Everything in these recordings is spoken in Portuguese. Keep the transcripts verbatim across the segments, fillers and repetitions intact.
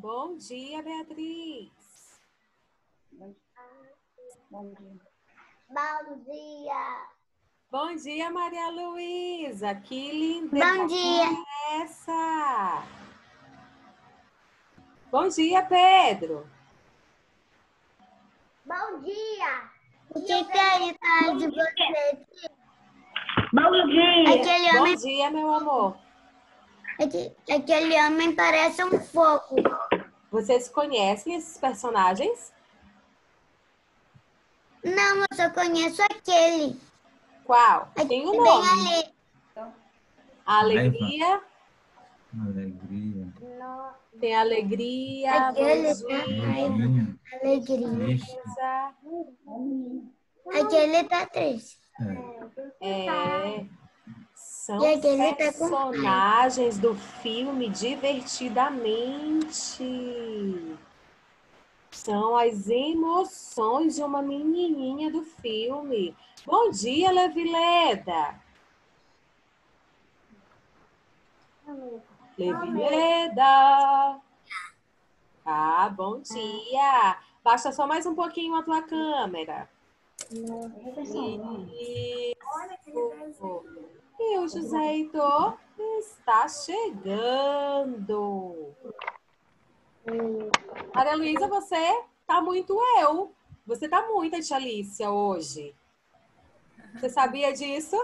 Bom dia, Beatriz. Bom dia. Bom dia. Bom dia, Maria Luísa. Que linda. Bom dia. É essa? Bom dia, Pedro. Bom dia. O que tem atrás de você? Bom dia. Aquele Bom homem, dia, meu amor. aque- aquele homem parece um fogo. Vocês conhecem esses personagens? Não, eu só conheço aquele. Qual? Tem um Aquele nome. bem ali. Alegria. Alegria. Tem alegria. Aquele Bom tá dia. raiva. Alegria. Triste. Aquele tá triste. É. É, são E aquele tá com raiva. personagens do filme Divertidamente. São as emoções de uma menininha do filme. Bom dia, Levileda. Levileda. Ah, bom dia. Baixa só mais um pouquinho a tua câmera. Isso. E o José Heitor está chegando. Maria Luísa, você tá muito eu. Você tá muito a tia Alicia hoje. Você sabia disso?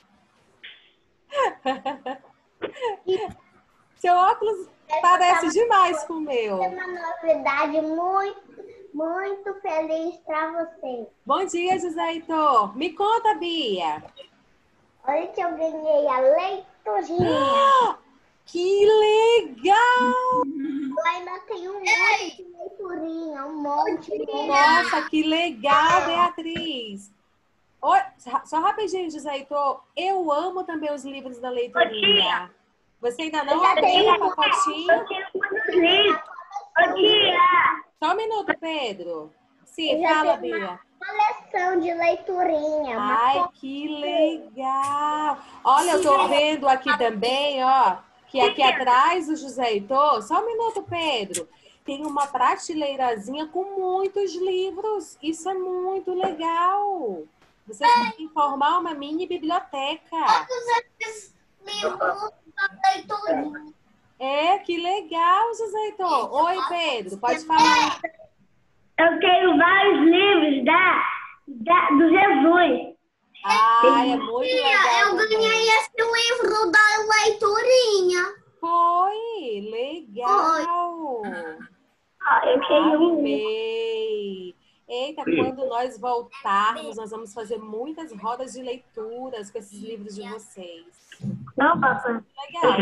Seu óculos parece demais com o meu. Tem uma novidade muito, muito feliz para você. Bom dia, José Heitor. Me conta, Bia. Olha que eu ganhei a leiturinha. Que legal! Eu ainda tenho um monte de leiturinha, um monte. Nossa, que legal, Beatriz. Oi, só rapidinho, José Heitor. Eu amo também os livros da leiturinha. Você ainda não já abriu tenho o pacotinho? Eu tenho muitos livros. Bom dia. Só um minuto, Pedro. Sim, Eu já fala, tenho Bia. coleção de leiturinha. Uma Ai, que legal! Olha, eu tô vendo aqui também, ó, que aqui atrás do José Heitor, só um minuto, Pedro, tem uma prateleirazinha com muitos livros. Isso é muito legal. Vocês podem formar uma mini biblioteca. livros da leiturinha. É, que legal, José Heitor. Oi, Pedro, pode falar. Eu tenho vários livros da, da, do Jesus. Ai, é muito legal. Eu também. ganhei esse livro da leiturinha. Foi, legal. Ó, eu tenho um. Amei. Eita, quando nós voltarmos, nós vamos fazer muitas rodas de leituras com esses livros de vocês. Não, papai. Legal.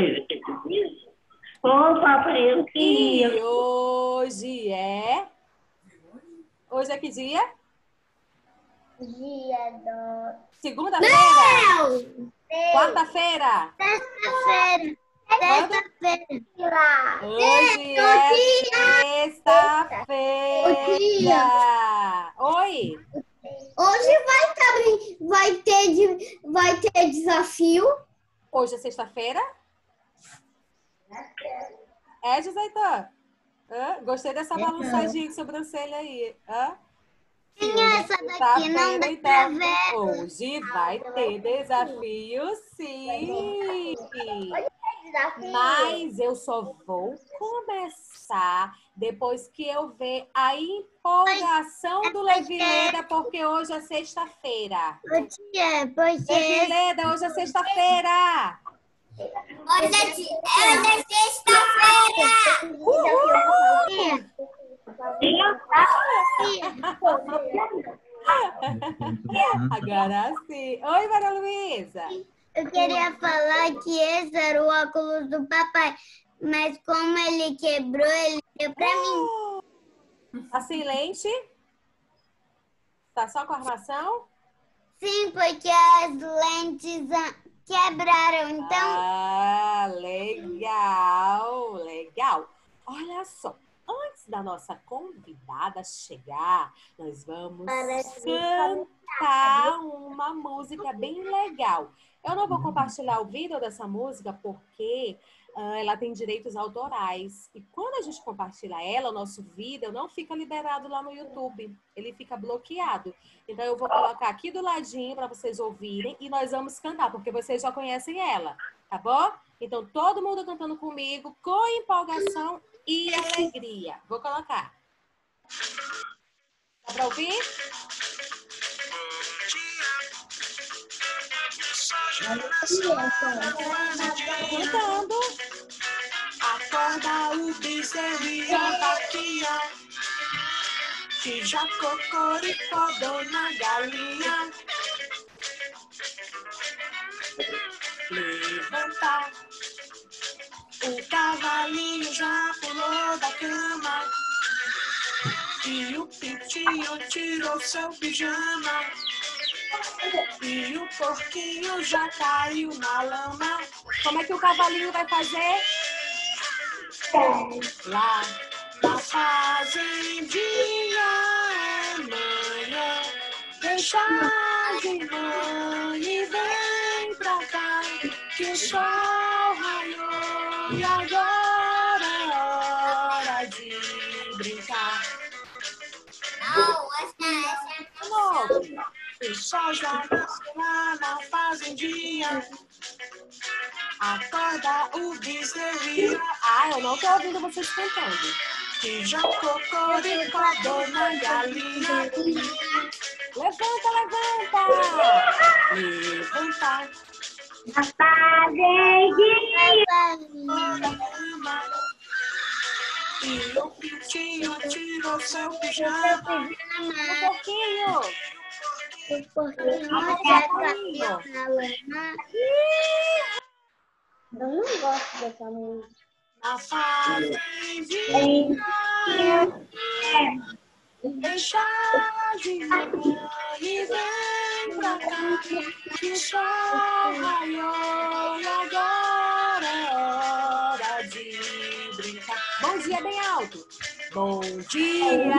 Ô, papai, eu queria. E hoje é... Hoje é que dia? Dia do... Segunda-feira? Não! Quarta-feira? Terça-feira. Terça-feira. Hoje Bom é dia. sexta-feira. Oi? Hoje vai ter, vai ter, de- vai ter desafio. Hoje é sexta-feira? É, José Heitor? Hã? Gostei dessa balançadinha de sobrancelha aí. Hã? Quem é essa daqui? Não dá pra ver. Hoje vai ter desafio, sim. Desafio. Mas eu só vou começar depois que eu ver a empolgação do Levileda, porque hoje é sexta-feira. Por quê? Porque Levileda, hoje é sexta-feira. hoje é, de- hoje é sexta-feira. Uhul! Agora sim. Oi, Maria Luísa. Eu queria falar que esse era o óculos do papai, mas como ele quebrou, ele deu pra mim. Tá sem lente? Tá só com armação? Sim, porque as lentes ah, quebraram, então... Ah, legal, legal. Olha só, antes da nossa convidada chegar, nós vamos Parece cantar uma música bem legal. Eu não vou compartilhar o vídeo dessa música porque ah, ela tem direitos autorais. E quando a gente compartilha ela, o nosso vídeo não fica liberado lá no YouTube. Ele fica bloqueado. Então, eu vou colocar aqui do ladinho para vocês ouvirem e nós vamos cantar, porque vocês já conhecem ela, tá bom? Então, todo mundo cantando comigo, com empolgação e alegria. Vou colocar. Dá para ouvir? Cantando. Acorda o bezerro e a vaquinha, que já cocoricó, dona galinha. Levanta, o cavalinho já pulou da cama e o pintinho tirou seu pijama. E o porquinho já caiu na lama. Como é que o cavalinho vai fazer? Lá na fazendinha é manhã, deixa de manhã e vem pra cá, que o sol raiou e agora é hora de brincar. Não, essa, essa é Novo. O sol já nasceu lá na fazendinha. Acorda o bezerrinho. Ah, eu não tô ouvindo vocês cantando. Que já cocoricó, dona galinha. Levanta, levanta. Levanta. Na fazendinha. E o pintinho tirou seu pijama. Um pouquinho. O porquinho já caiu na lama. Eu não gosto dessa música. Na fazendinha. Deixa de manhã e vem pra cá, que o sol raiou e agora é hora de brincar. Bom dia, bem alto. Bom dia.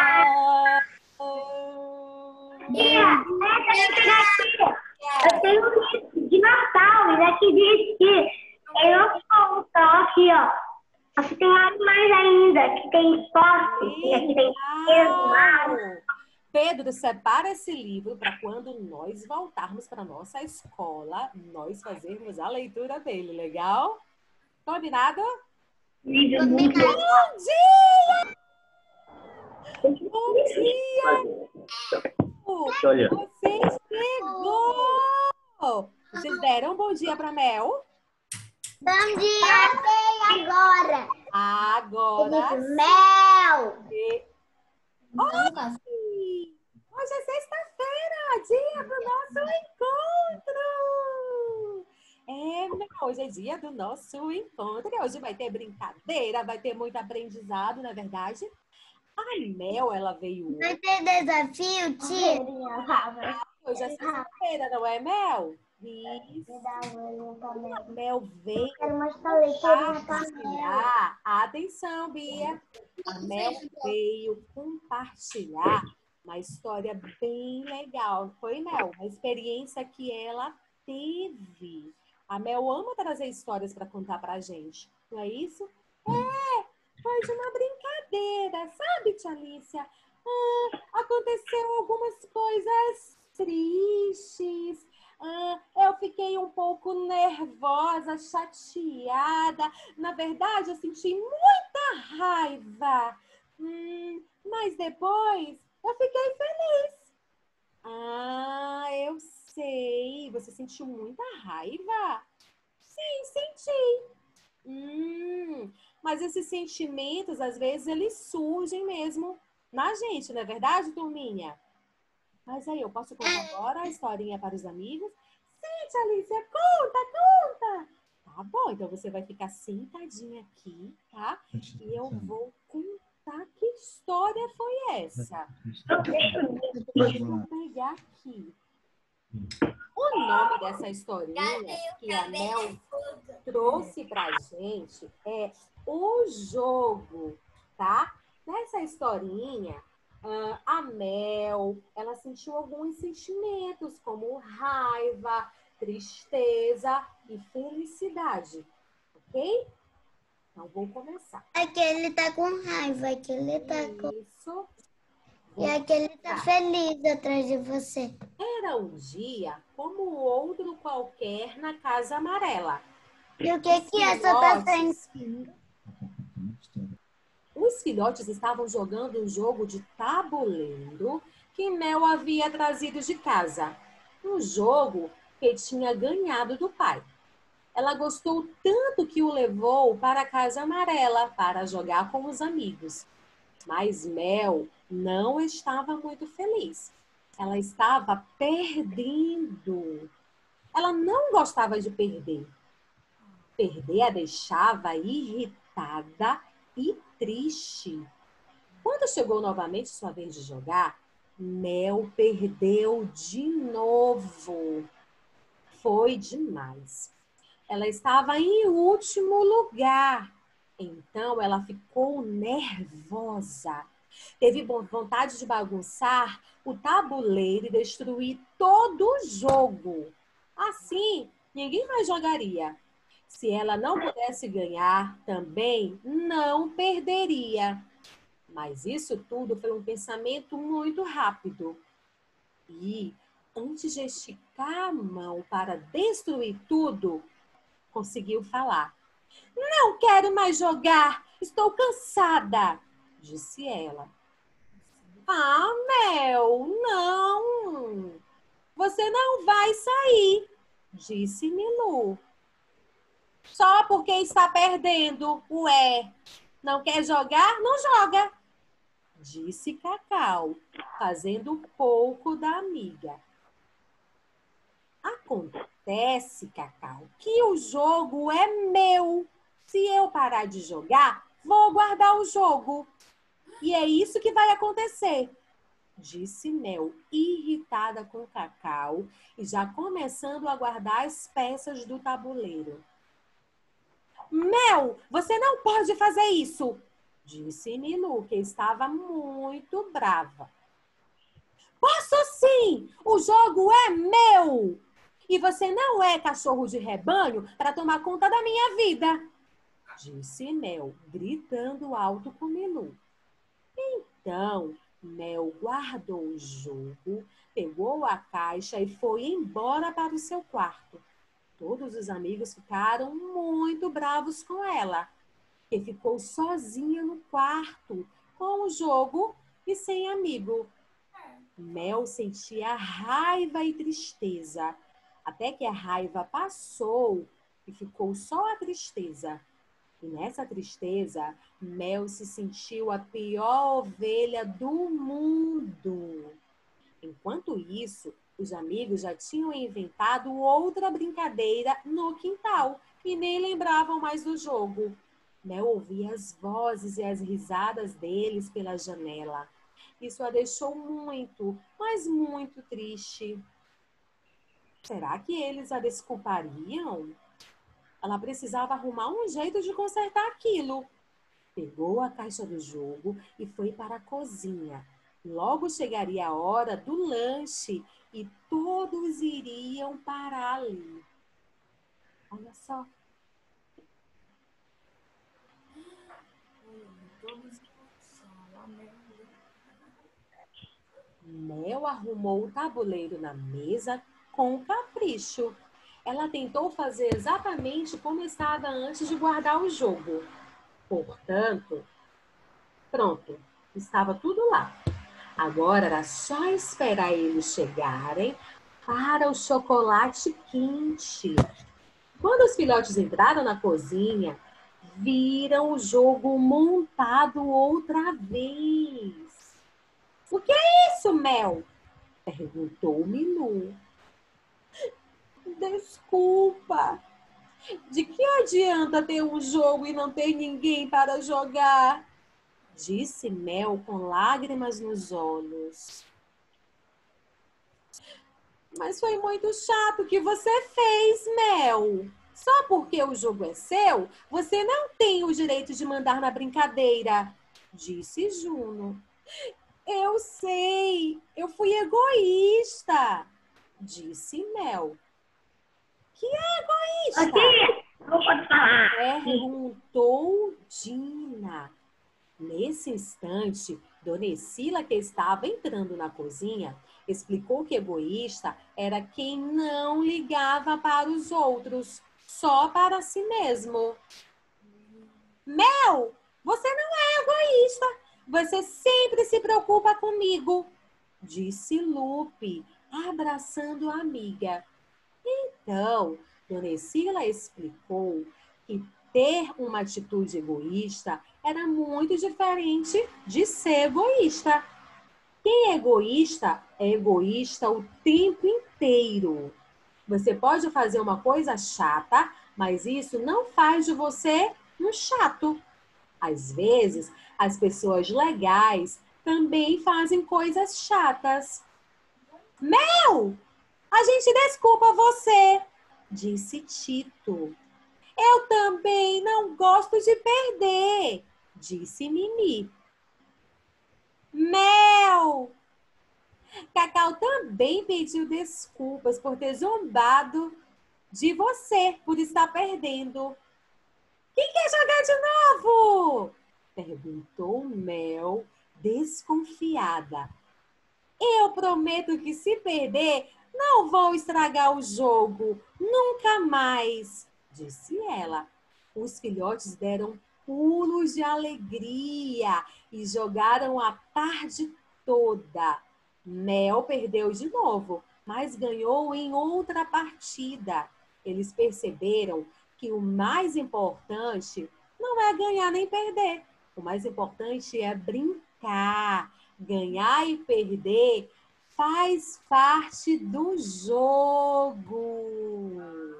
Tia, eu tenho um livro de Natal e aqui diz que eu não sou só aqui, ó. Aqui tem mais ainda, que tem esporte, e aqui tem Legal. Pedro, separa esse livro para quando nós voltarmos para nossa escola, nós fazermos a leitura dele, legal? Combinado? livro muito Bom dia! Bom dia! Olha. Você chegou! Vocês deram um bom dia para Mel? Bom dia, agora. Agora. Mel. Oi! Hoje é sexta-feira, dia do nosso encontro! É, Mel, hoje é dia do nosso encontro. E hoje vai ter brincadeira, vai ter muito aprendizado, na verdade. A Mel, ela veio Vai ter desafio, tia? hoje é sexta-feira, não é, Mel? Isso. A Mel veio compartilhar. Atenção, Bia. A Mel veio compartilhar uma história bem legal. Foi, Mel? Uma experiência que ela teve. A Mel ama trazer histórias para contar pra gente. Não é isso? É! Foi de uma brincadeira, sabe, tia Alicia? Ah, aconteceu algumas coisas tristes. Ah, eu fiquei um pouco nervosa, chateada. Na verdade, eu senti muita raiva. Hum, mas depois eu fiquei feliz. Ah, eu sei. Você sentiu muita raiva? Sim, senti. Hum, mas esses sentimentos, às vezes, eles surgem mesmo na gente, não é verdade, turminha? Mas aí, eu posso contar agora a historinha para os amigos? Sim, tia Alicia, conta, conta! Tá bom, então você vai ficar sentadinha aqui, tá? E eu vou contar que história foi essa. Deixa eu pegar aqui. O nome dessa historinha que a Mel trouxe pra gente é O Jogo, tá? Nessa historinha, a Mel, ela sentiu alguns sentimentos, como raiva, tristeza e felicidade, ok? ok? Então, vou começar. Aquele tá com raiva, aquele tá com... Isso. E aquele tá feliz atrás de você. Era um dia como outro qualquer na Casa Amarela. E o que que essa tá sentindo? Os filhotes estavam jogando um jogo de tabuleiro que Mel havia trazido de casa. Um jogo que tinha ganhado do pai. Ela gostou tanto que o levou para a Casa Amarela para jogar com os amigos. Mas Mel não estava muito feliz. Ela estava perdendo. Ela não gostava de perder. Perder a deixava irritada e triste. Quando chegou novamente sua vez de jogar, Mel perdeu de novo. Foi demais. Ela estava em último lugar. Então ela ficou nervosa. Teve vontade de bagunçar o tabuleiro e destruir todo o jogo. Assim, ninguém mais jogaria. Se ela não pudesse ganhar, também não perderia. Mas isso tudo foi um pensamento muito rápido. E, antes de esticar a mão para destruir tudo, conseguiu falar. Não quero mais jogar, estou cansada, disse ela. Ah, Mel, não. Você não vai sair, disse Milu. Só porque está perdendo, ué. Não quer jogar? Não joga, disse Cacau, fazendo pouco da amiga. Acontece, Cacau, que o jogo é meu. Se eu parar de jogar, vou guardar o jogo. E é isso que vai acontecer, disse Mel, irritada com Cacau e já começando a guardar as peças do tabuleiro. Mel, você não pode fazer isso, disse Milu, que estava muito brava. Posso sim! O jogo é meu! E você não é cachorro de rebanho para tomar conta da minha vida, disse Mel, gritando alto com Milu. Então, Mel guardou o jogo, pegou a caixa e foi embora para o seu quarto. Todos os amigos ficaram muito bravos com ela, que ficou sozinha no quarto, com o jogo e sem amigo. Mel sentia raiva e tristeza, até que a raiva passou e ficou só a tristeza. E nessa tristeza, Mel se sentiu a pior ovelha do mundo. Enquanto isso, os amigos já tinham inventado outra brincadeira no quintal e nem lembravam mais do jogo. Mel ouvia as vozes e as risadas deles pela janela. Isso a deixou muito, mas muito triste. Será que eles a desculpariam? Ela precisava arrumar um jeito de consertar aquilo. Pegou a caixa do jogo e foi para a cozinha. Logo chegaria a hora do lanche e todos iriam para ali. Olha só. Mel arrumou o tabuleiro na mesa com capricho. Ela tentou fazer exatamente como estava antes de guardar o jogo. Portanto, pronto, estava tudo lá. Agora era só esperar eles chegarem para o chocolate quente. Quando os filhotes entraram na cozinha, viram o jogo montado outra vez. O que é isso, Mel? Perguntou Milu. Desculpa. De que adianta ter um jogo e não ter ninguém para jogar? Disse Mel com lágrimas nos olhos. Mas foi muito chato o que você fez, Mel. Só porque o jogo é seu, você não tem o direito de mandar na brincadeira, disse Juno. Eu sei, eu fui egoísta, disse Mel. Que é egoísta? Ô, tia, Não pode falar. Perguntou Dina. Nesse instante, Dona Ercília, que estava entrando na cozinha, explicou que egoísta era quem não ligava para os outros, só para si mesmo. Mel, você não é egoísta. Você sempre se preocupa comigo, disse Lupe, abraçando a amiga. Então, Dona Ercília explicou que ter uma atitude egoísta era muito diferente de ser egoísta. Quem é egoísta é egoísta o tempo inteiro. Você pode fazer uma coisa chata, mas isso não faz de você um chato. Às vezes, as pessoas legais também fazem coisas chatas. Mel, a gente desculpa você, disse Tito. Eu também não gosto de perder, disse Mimi. Mel! Cacau também pediu desculpas por ter zombado de você, por estar perdendo. Quem quer jogar de novo? Perguntou Mel, desconfiada. Eu prometo que se perder, não vou estragar o jogo, nunca mais, disse ela. Os filhotes deram pulos de alegria e jogaram a tarde toda. Mel perdeu de novo, mas ganhou em outra partida. Eles perceberam que o mais importante não é ganhar nem perder. O mais importante é brincar. Ganhar e perder faz parte do jogo.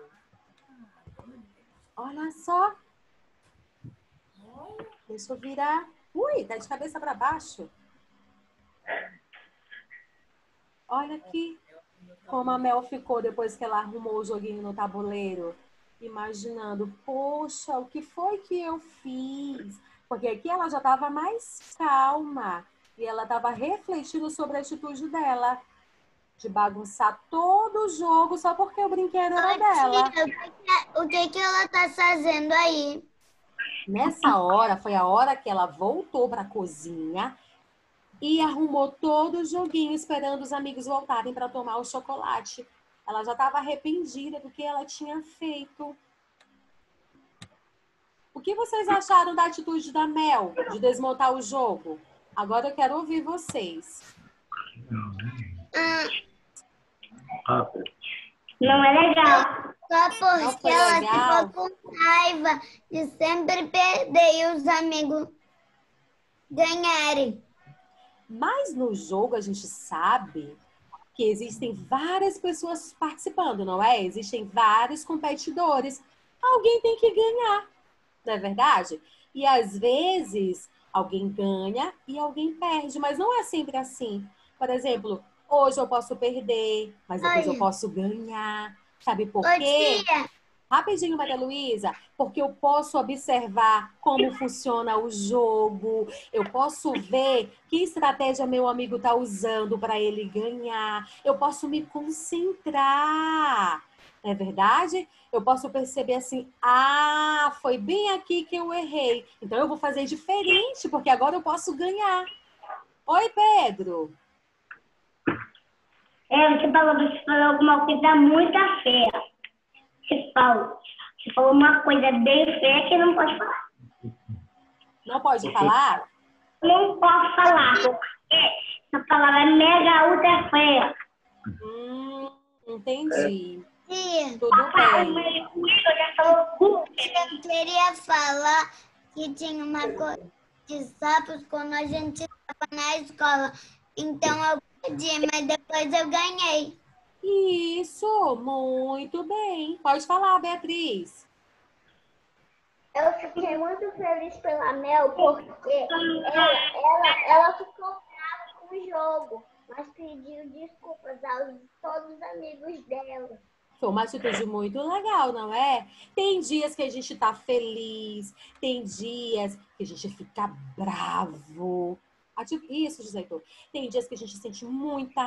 Olha só. Deixa eu virar. Ui, tá de cabeça para baixo. Olha aqui como a Mel ficou depois que ela arrumou o joguinho no tabuleiro. Imaginando, poxa, o que foi que eu fiz? Porque aqui ela já estava mais calma. E ela estava refletindo sobre a atitude dela. De bagunçar todo o jogo só porque o brinquedo era Ô, dela. tia, o que que ela tá fazendo aí? Nessa hora, foi a hora que ela voltou para a cozinha e arrumou todo o joguinho, esperando os amigos voltarem para tomar o chocolate. Ela já estava arrependida do que ela tinha feito. O que vocês acharam da atitude da Mel de desmontar o jogo? Agora eu quero ouvir vocês. Ah, Não é legal. só Não porque foi ela legal? ficou com raiva de sempre perder e os amigos ganharem. Mas no jogo a gente sabe que existem várias pessoas participando, não é? Existem vários competidores. Alguém tem que ganhar, não é verdade? E às vezes alguém ganha e alguém perde, mas não é sempre assim. Por exemplo, hoje eu posso perder, mas depois Ai. eu posso ganhar. Sabe por Ô, quê? tia, Rapidinho, Maria Luísa, porque eu posso observar como funciona o jogo, eu posso ver que estratégia meu amigo está usando para ele ganhar, eu posso me concentrar, não é verdade? Eu posso perceber assim, ah, foi bem aqui que eu errei, então eu vou fazer diferente, porque agora eu posso ganhar. Oi, Pedro. É, você falou, você falou alguma coisa muito feia. Você falou, você falou uma coisa bem feia que não pode falar. Não pode falar? Não posso falar, porque essa palavra mega ultra feia. Hum, entendi. tia, Tudo Papai, bem. mãe, o Igor já falou tudo. eu queria falar que tinha uma coisa de sapos quando a gente estava na escola. Então eu perdi, mas depois eu ganhei. Isso, muito bem. Pode falar, Beatriz. Eu fiquei muito feliz pela Mel, porque ela, ela, ela ficou brava com o jogo, mas pediu desculpas a todos os amigos dela. Foi uma atitude muito legal, não é? Tem dias que a gente tá feliz, tem dias que a gente fica bravo. Ati- Isso, José Heitor. Tem dias que a gente sente muita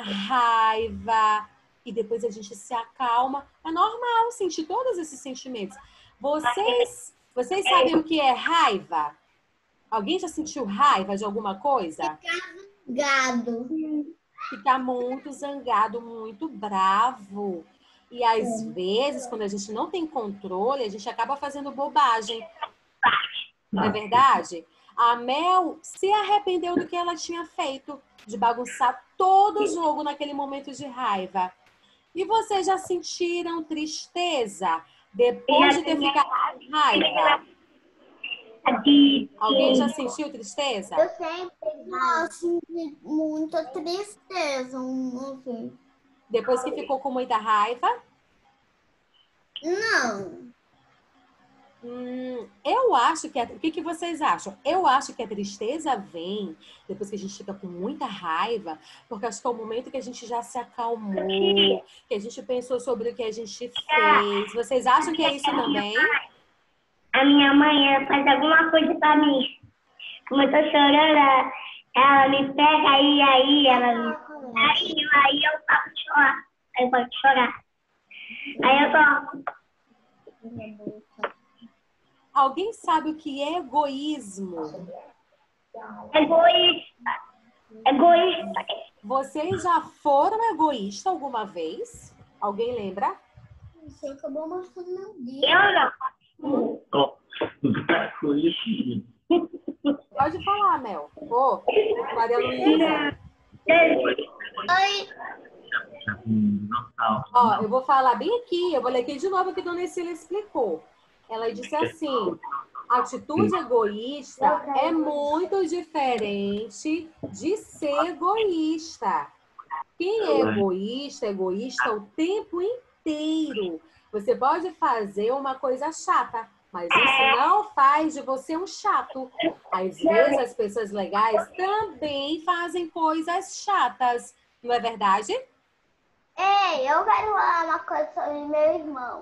raiva e depois a gente se acalma. É normal sentir todos esses sentimentos. Vocês, vocês sabem o que é raiva? Alguém já sentiu raiva de alguma coisa? Gado. Ficar muito zangado, muito bravo. E às vezes, quando a gente não tem controle, a gente acaba fazendo bobagem. Não é verdade? A Mel se arrependeu do que ela tinha feito, de bagunçar todo o jogo naquele momento de raiva. E vocês já sentiram tristeza depois de ter ficado com raiva? Alguém já sentiu tristeza? Eu sempre. Eu senti muita tristeza. Assim. Depois que ficou com muita raiva? Não. Hum, eu acho que... A, o que, que vocês acham? Eu acho que a tristeza vem depois que a gente fica com muita raiva, porque acho que é o momento que a gente já se acalmou, que a gente pensou sobre o que a gente fez. Vocês acham que é isso também? A minha mãe, ela faz alguma coisa pra mim. Como eu tô chorando, ela me pega aí, aí, ela me... Aí, aí eu passo de chorar. Aí eu posso chorar. Aí eu tô... Alguém sabe o que é egoísmo? Egoísta. Egoísta. Vocês já foram egoístas alguma vez? Alguém lembra? Você acabou mostrando meu dedo. Eu não. Pode falar, Mel. Ô, Maria Luísa. Oi. Ó, eu vou falar bem aqui, eu vou ler aqui de novo o que a Dona Cecília explicou. Ela disse assim: atitude egoísta é muito diferente de ser egoísta. Quem é egoísta, é egoísta o tempo inteiro. Você pode fazer uma coisa chata, mas isso não faz de você um chato. Às vezes as pessoas legais também fazem coisas chatas, não é verdade? Ei, eu quero falar uma coisa sobre meu irmão.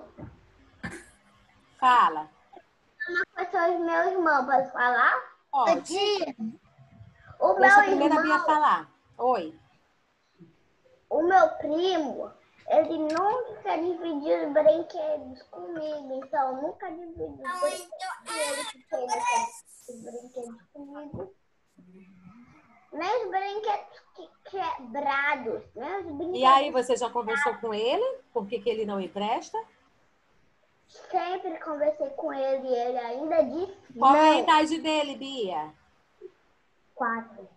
Fala. Uma coisa sobre meu irmão, posso falar? Pode. O Deixa a meu primeira Bia irmão, falar. Oi. o meu primo, ele nunca dividiu os brinquedos comigo. Então, nunca dividiu os brinquedos com ele, porque ele nunca dividiu os brinquedos comigo. Nem os brinquedos que- quebrados. Nem os brinquedos... E aí, você já conversou com ele? Por que que ele não empresta? Sempre conversei com ele e ele ainda disse Qual é a não. idade dele, Bia? Quatro.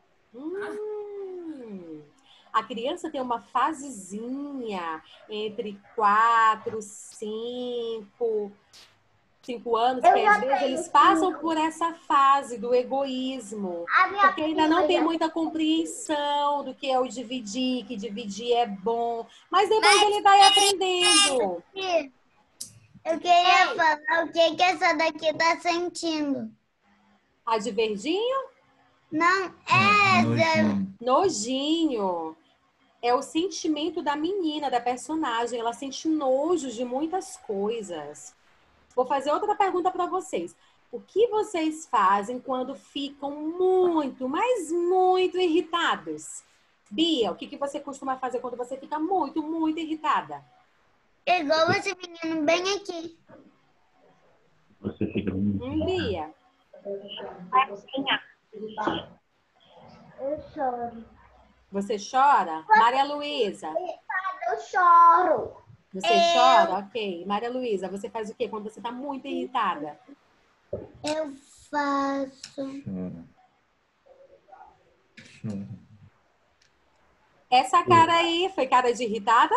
Hum, a criança tem uma fasezinha entre quatro, cinco, cinco anos, Eu que já às vezes tenho eles passam cinco. por essa fase do egoísmo. A minha Porque ainda não prima tem já- muita compreensão do que é o dividir, que dividir é bom. Mas depois ele vai aprendendo. Eu queria falar o que, que essa daqui tá sentindo. A de verdinho? Não, é essa. Nojinho. Nojinho. É o sentimento da menina, da personagem. Ela sente nojo de muitas coisas. Vou fazer outra pergunta para vocês. O que vocês fazem quando ficam muito, mas muito irritados? Bia, o que que você costuma fazer quando você fica muito, muito irritada? Igual esse menino bem aqui. Você fica muito. Hum, Bia. Eu choro. Você chora? Maria Luísa, Eu choro. você chora? Ok. Maria Luísa, você faz o quê quando você está muito irritada? Eu faço. Chora. Chora. Essa cara aí foi cara de irritada?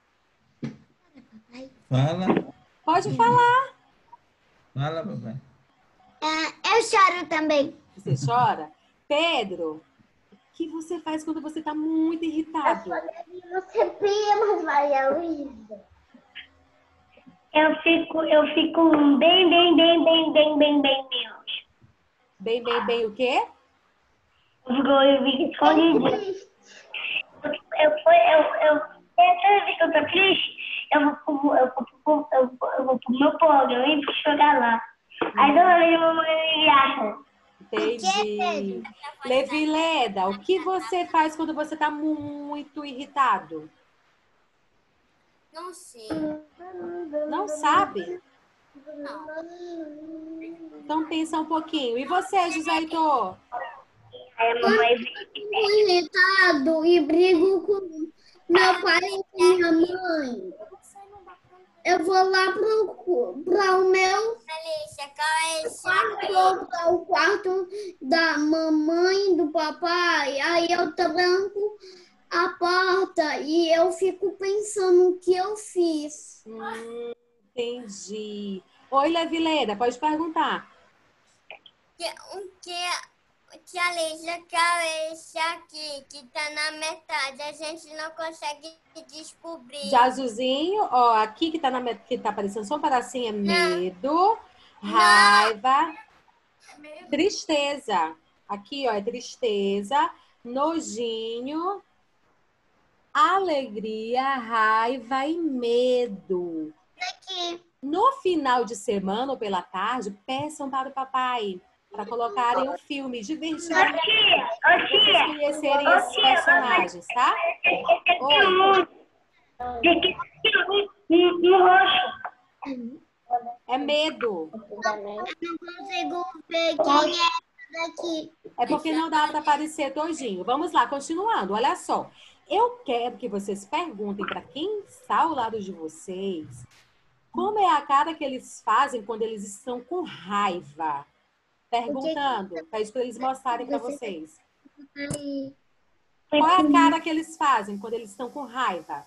Fala. Pode falar. Fala, papai. É, eu choro também. Você chora? Pedro, o que você faz quando você está muito irritado? Você prima, Maria Luísa. Eu fico, eu fico bem, bem, bem, bem, bem, bem, bem, bem. Bem, bem, bem o quê? Eu fico, eu fico escondidinho. Eu, eu, eu, eu, toda vez que eu tô triste, eu vou, pro- eu, vou, pro- eu, vou- eu vou pro meu pobre, eu entro chorar lá. Aí toda vez a mamãe me acha. Entendi. Levileda, o que você faz quando você está muito irritado? Não sei. Não sabe? Então pensa um pouquinho. E você, José Heitor? Aí a mamãe Fico irritado e brigo com meu pai e com minha mãe. Eu vou lá para o meu quarto, para o quarto da mamãe e do papai. Aí eu tranco a porta e eu fico pensando o que eu fiz. Hum, entendi. Oi, Levileira, pode perguntar. O que, que a Lígia quer esse aqui, que tá na metade, a gente não consegue descobrir. De azulzinho, ó, aqui que tá, na, met- que tá aparecendo só um pedacinho é medo, raiva, tristeza. Aqui, ó, é tristeza, nojinho, alegria, raiva e medo. Aqui. No final de semana ou pela tarde, peçam para o papai para colocarem um filme divertido Ô, tia, ô, para vocês tia. conhecerem Ô, esses tia, personagens, tá? Oi. Tem que ter um, um roxo. É medo. Eu não consigo ver quem é essa daqui. É porque não dá para aparecer todinho. Vamos lá, continuando. Olha só. Eu quero que vocês perguntem para quem está ao lado de vocês como é a cara que eles fazem quando eles estão com raiva. Perguntando. Pede para eles mostrarem para vocês. Aí, Qual é a cara que eles fazem quando eles estão com raiva?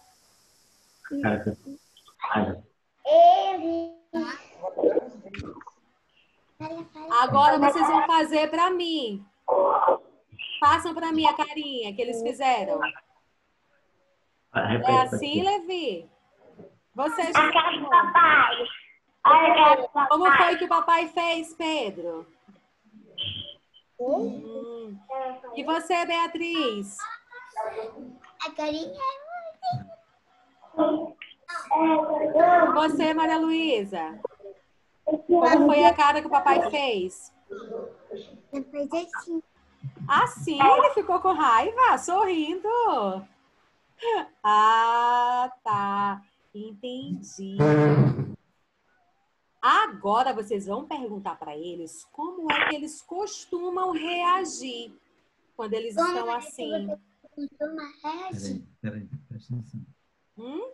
Ele. Agora vocês vão fazer para mim. Façam para mim a carinha que eles fizeram. É assim, Levi? Vocês. A cara do papai. Olha a cara do papai. Como foi que o papai fez, Pedro? Hum. E você, Beatriz? a carinha Você, Maria Luísa? Como foi a cara que o papai fez? faz assim. Assim, ele ficou com raiva, sorrindo. Ah, tá. Entendi. Agora vocês vão perguntar para eles como é que eles costumam reagir quando eles estão assim. Costuma reagir. Peraí, peraí, presta atenção. Hum?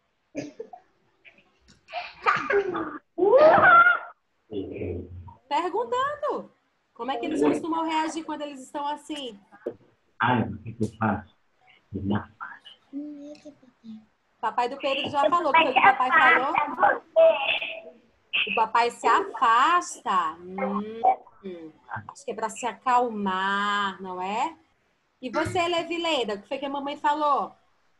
Perguntando. Como é que eles costumam reagir quando eles estão assim? Ai, o que que eu faço? Eu me afasto. Papai do Pedro já falou. O que foi que o papai falou? O papai se afasta. Hum, acho que é para se acalmar, não é? E você, Levileira, o que foi que a mamãe falou?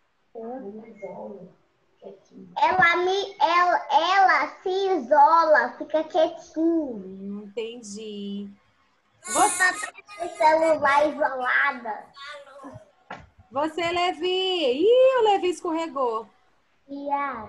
Ela, me, ela, ela se isola, fica quietinho. Hum, entendi. Você com o celular isolada. Você, Levi. Ih, o Levi escorregou. Yeah.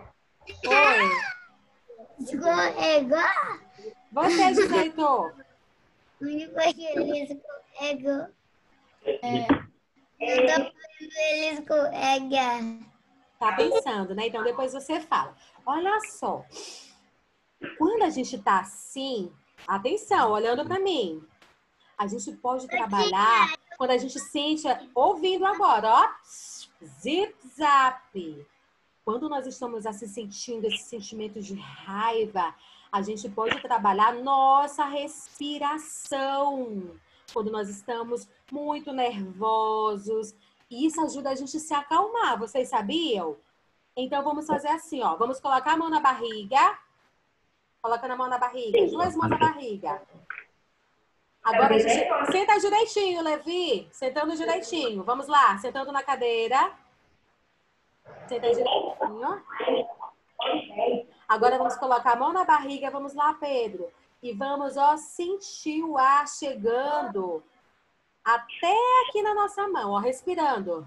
Oi. Escorregou. Você, José Heitor. O único que ele escorregou. É. Eu tô vendo ele escorrega. Tá pensando, né? Então depois você fala. Olha só. Quando a gente tá assim, atenção, olhando para mim. A gente pode trabalhar quando a gente sente, ouvindo agora, ó. Zip zap. Quando nós estamos assim sentindo esse sentimento de raiva, a gente pode trabalhar nossa respiração. Quando nós estamos muito nervosos. E isso ajuda a gente a se acalmar. Vocês sabiam? Então, vamos fazer assim, ó. Vamos colocar a mão na barriga. Colocando a mão na barriga. Duas mãos na barriga. Agora, a gente... Senta direitinho, Levi. Sentando direitinho. Vamos lá. Sentando na cadeira. Senta direitinho. Agora, vamos colocar a mão na barriga. Vamos lá, Pedro. E vamos, ó, sentir o ar chegando até aqui na nossa mão, ó, respirando.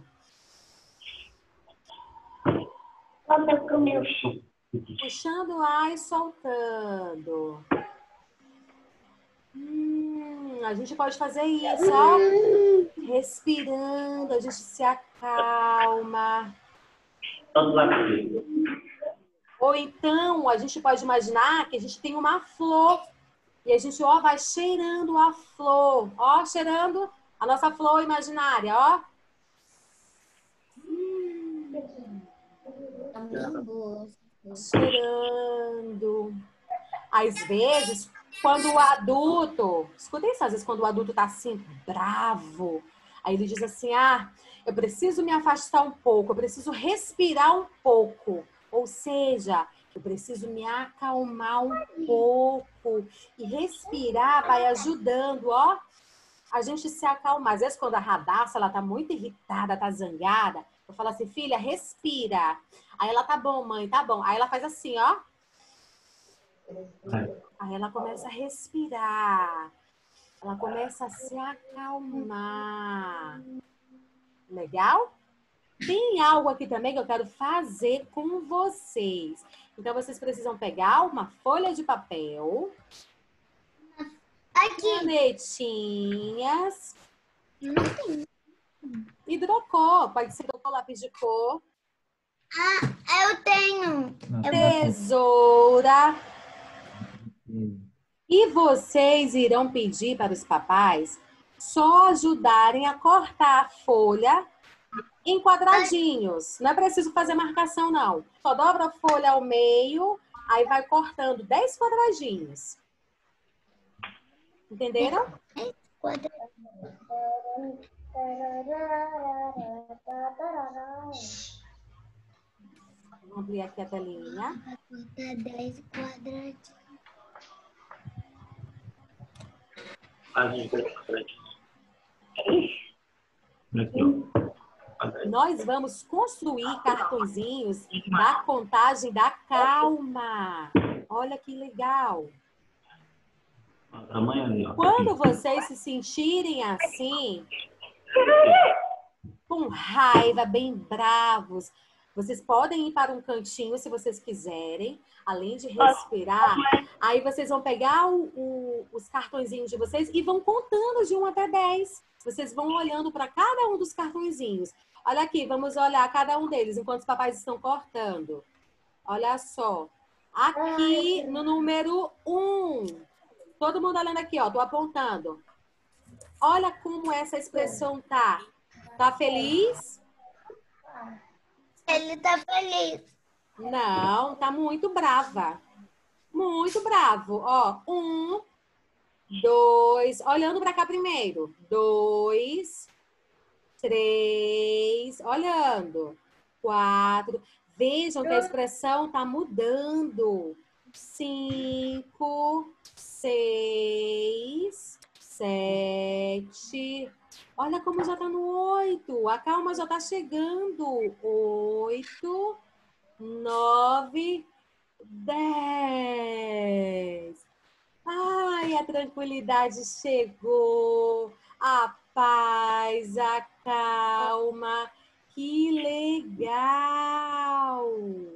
Puxando o ar e soltando. Hum, a gente pode fazer isso, ó. Respirando, a gente se acalma. Ou então, a gente pode imaginar que a gente tem uma flor. E a gente, ó, vai cheirando a flor. Ó, cheirando a nossa flor imaginária, ó. Cheirando. Às vezes, quando o adulto... Escuta isso, às vezes quando o adulto tá assim, bravo. Aí ele diz assim, ah, eu preciso me afastar um pouco, eu preciso respirar um pouco. Ou seja, eu preciso me acalmar um pouco. E respirar vai ajudando, ó, a gente se acalmar. Às vezes, quando a Radassa, ela tá muito irritada, tá zangada, eu falo assim, filha, respira. Aí ela, tá bom, mãe, tá bom. Aí ela faz assim, ó. Aí ela começa a respirar. Ela começa a se acalmar. Legal? Tem algo aqui também que eu quero fazer com vocês. Então, vocês precisam pegar uma folha de papel. Aqui. Canetinhas. Hidrocor. Pode ser hidrocor, lápis de cor. Ah, eu tenho. Eu Tesoura. E vocês irão pedir para os papais só ajudarem a cortar a folha em quadradinhos. Não é preciso fazer marcação, não. Só dobra a folha ao meio, aí vai cortando dez quadradinhos. Entenderam? Vamos abrir aqui a telinha. cortar dez quadradinhos. Nós vamos construir cartõezinhos da contagem da calma. Olha que legal. Quando vocês se sentirem assim, com raiva, bem bravos, vocês podem ir para um cantinho se vocês quiserem, além de respirar. Aí vocês vão pegar o, o, os cartõezinhos de vocês e vão contando de um até dez. Vocês vão olhando para cada um dos cartõezinhos. Olha aqui, vamos olhar cada um deles enquanto os papais estão cortando. Olha só. Aqui no número um. Todo mundo olhando aqui, ó. Tô apontando. Olha como essa expressão tá. Tá feliz? Ele tá feliz. Não, tá muito brava. Muito bravo. Ó, um, dois. Olhando para cá primeiro. Dois, três. Olhando. Quatro. Vejam que a expressão tá mudando. Cinco, seis, sete. Olha como já tá no oito. A calma já tá chegando. Oito, nove, dez. Ai, a tranquilidade chegou. A paz, a calma. Que legal!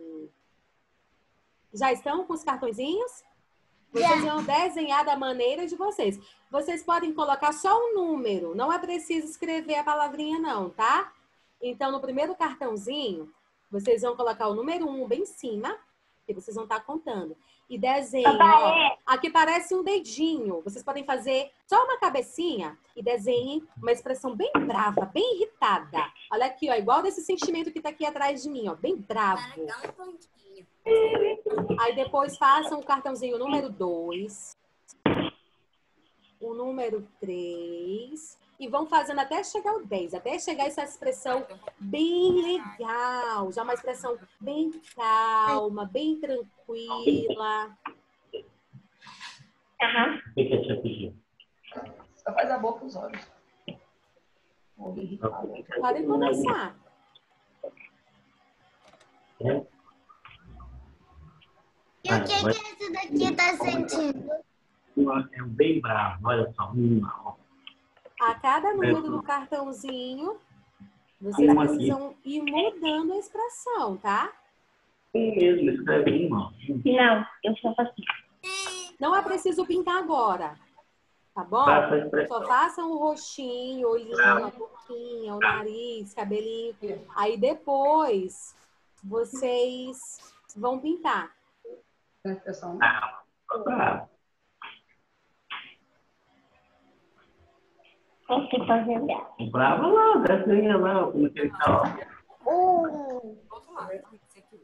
Já estão com os cartõezinhos? Vocês vão desenhar da maneira de vocês. Vocês podem colocar só um número. Não é preciso escrever a palavrinha, não, tá? Então, no primeiro cartãozinho, vocês vão colocar o número um bem em cima, que vocês vão estar contando. E desenhem, ó. Aqui parece um dedinho. Vocês podem fazer só uma cabecinha e desenhem uma expressão bem brava, bem irritada. Olha aqui, ó, igual desse sentimento que tá aqui atrás de mim, ó, bem bravo. Aí depois façam o cartãozinho número dois, o número três, e vão fazendo até chegar ao dez, até chegar essa expressão bem legal, já uma expressão bem calma, bem tranquila. Aham. O que que a tia pediu? Só faz a boca e os olhos. Podem começar. É? E o que, que esse daqui tá sentindo? É um bem bravo, olha só. Uma, ó. A cada número do cartãozinho, vocês Uma aqui. precisam ir mudando a expressão, tá? Um mesmo, escreve em mão. Não, eu só faço assim. Não é preciso pintar agora, tá bom? Faça a expressão. Só façam o rostinho, o olhinho, a boquinha, o nariz, cabelinho. Aí depois, vocês vão pintar. Não, tô bravo. Aqui pra jogar. Bravo lá, desenha lá, como é que ele tá, ó. Um. Do outro lado. Esse aqui.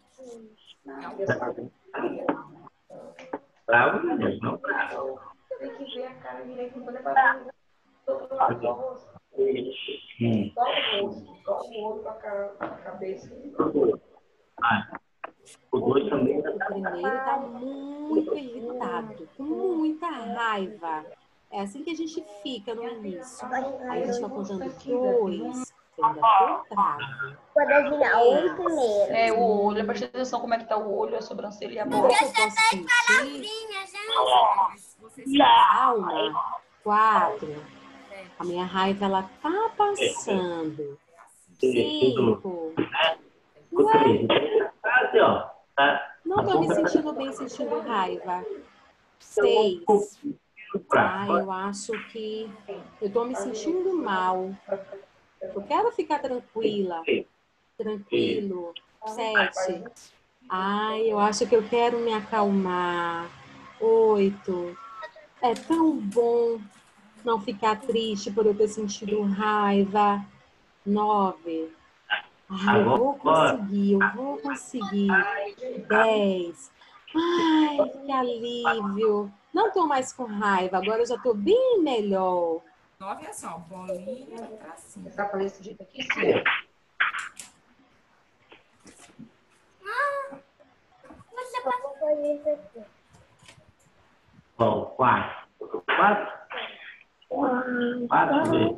Bravo mesmo, não bravo. Tem que ver a cara direito, não poder bater do outro lado do rosto. Hum. Só o rosto, só o olho, a cara, a cabeça. Ah, o dois também O primeiro tá muito irritado, com muita raiva. É assim que a gente fica no início. Aí a gente vai contando dois, você ainda ficou bravo. Vou desenhar um primeiro. É, o olho, presta atenção como é que tá o olho, a sobrancelha e a boca. Será que eu posso sentir? Palavrinha, gente. Vocês têm calma. Quatro. A minha raiva, ela tá passando. Cinco. Assim, ó. Tá? Não tô me sentindo bem, sentindo raiva. Seis. Ah, eu acho que eu tô me sentindo mal. Eu quero ficar tranquila. Tranquilo. Sete. Ai, eu acho que eu quero me acalmar. Oito. É tão bom não ficar triste por eu ter sentido raiva. Nove. Ai, eu vou conseguir, eu vou conseguir. Dez. Ai, que alívio. Não tô mais com raiva, agora eu já tô bem melhor. Nove é só, bolinha pra cima. Tá fazendo desse jeito aqui, sim. Você Eu vou fazer isso aqui. Bom, quatro. Quatro? Quatro vezes.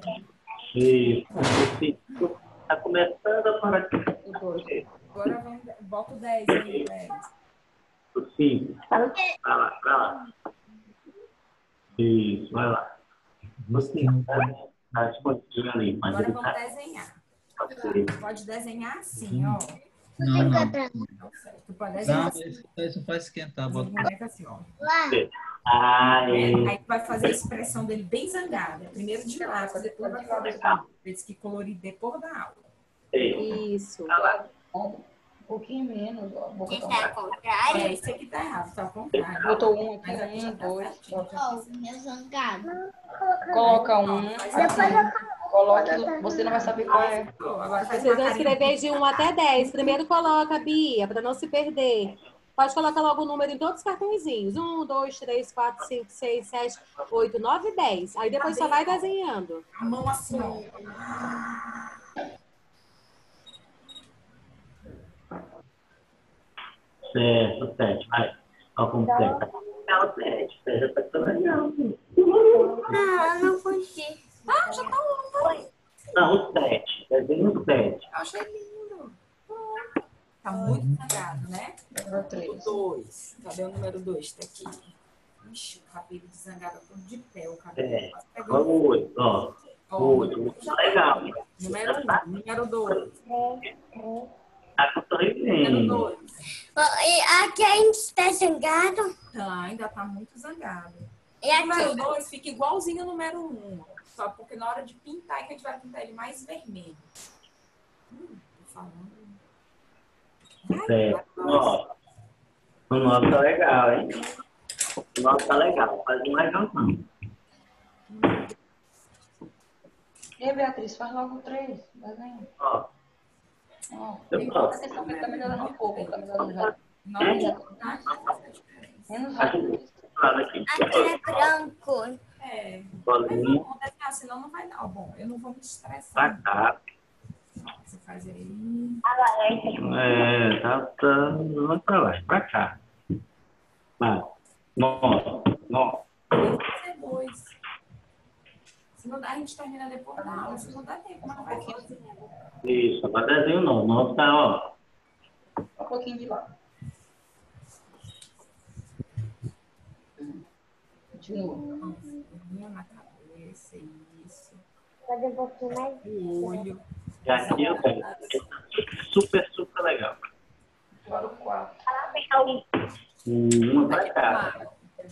Isso. Tá começando a parar de... Agora vamos, bota o dez aí, dez. Cinco. Vai lá, vai lá. Isso, vai lá. Você tá escondidinho ali, mas Agora ele vamos tá... desenhar. Pode desenhar assim, ó. Não, não. Tu pode Não, desenhar assim. isso isso não faz esquentar. Fazer Bota... a boneca assim, ó. Ai, Aí tu vai fazer a expressão dele bem zangada. Primeiro de lado, depois vai fazer esse que colorir depois da aula. Isso. Um pouquinho menos, ó. A boca que tá tá ao contrário? É, isso aqui tá errado, tá ao contrário. Botou um aqui, Mas aqui já um, tá dois. certinho. Ó, meu zangado. Coloca um. Depois eu Coloque. Você não vai saber qual é. Agora faz Vocês uma vão carinha. escrever de um até dez. Primeiro coloca, Bia, para não se perder. Pode colocar logo o número em todos os cartõezinhos. Um, dois, três, quatro, cinco, seis, sete, oito, nove, dez. Aí depois só vai desenhando. A mão assim, ó. certo, sete, vai. Olha como sete. É o sete, sete já tá ficando legal. Ah, não consegui. Ah, já tá um. Não, o sete. Desenho o sete. Eu achei lindo. Tá muito zangado, né? Número três. O dois. Cadê o número dois? Tá aqui. Ixi, o cabelo desangado todo de pé. O cabelo É. quase Olha pegou. o oito, ó. Ó, O oito, tá legal. Hein? Número um, número dois. Tá com Número sorrisinho. dois. Ó, e aqui a gente tá zangado. Tá, ainda tá muito zangado. E O número aqui? dois fica igualzinho ao número um. Só porque na hora de pintar é que a gente vai pintar ele mais vermelho. Hum, tô falando. Certo. Ó. O nosso tá legal, hein? O nosso tá legal. Faz um legal, não. E aí, Beatriz, faz logo o três. Desenha. Ó. Ó. Eu Presta posso. atenção que ele tá melhorando um pouco. Ele tá melhorando já. Não é verdade, faz a diferença. Menos Acho rápido. que claro aqui. Aqui é branco. É. Mas Bolinha. não, vamos desenhar, senão não vai dar. Bom, eu não vou me Pra estressar. cá. Você faz aí. É, tá, tá, não pra lá, pra cá. Vai. Nossa, nossa. Fazer dois. Se não dá, a gente termina depois da aula. Se não dá tempo, mas não vai fazer. Isso, agora desenho não. O nosso tá, ó. Um pouquinho de lado. Continua. Vermelho na cabeça, isso. fazer um pouquinho mais. O olho. E aqui eu tenho. Super, super legal. Agora o quatro. Uma pra cá.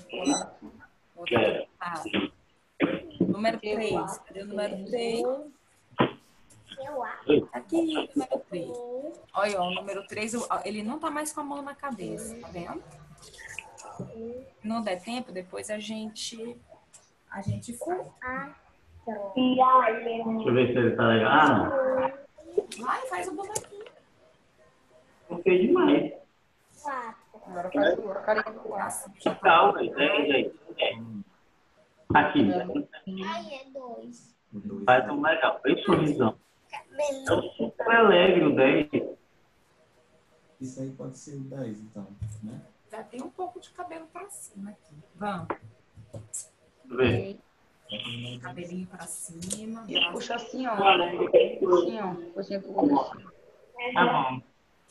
Outra ah. Número três. Cadê o número três? Eu acho. Aqui, número três. Olha, ó, o número três, ele não tá mais com a mão na cabeça, tá vendo? Não der tempo, depois a gente, a gente faz. Deixa eu ver se ele tá legal. Ah, não. Vai, faz o bonequinho. Gostei demais. Agora faz o carinha do quatro. Calma, dez aí. Aqui. Ai, é dois. Faz um legal. Bem sorrisão. É super alegre o dez. Isso aí pode ser o dez, então, né? Já tem um pouco de cabelo pra cima aqui. Vamos. Deixa eu ver. Cabelinho pra cima. E puxa assim, ó. Assim, ó. Coisinha do olho. Assim. Tá bom.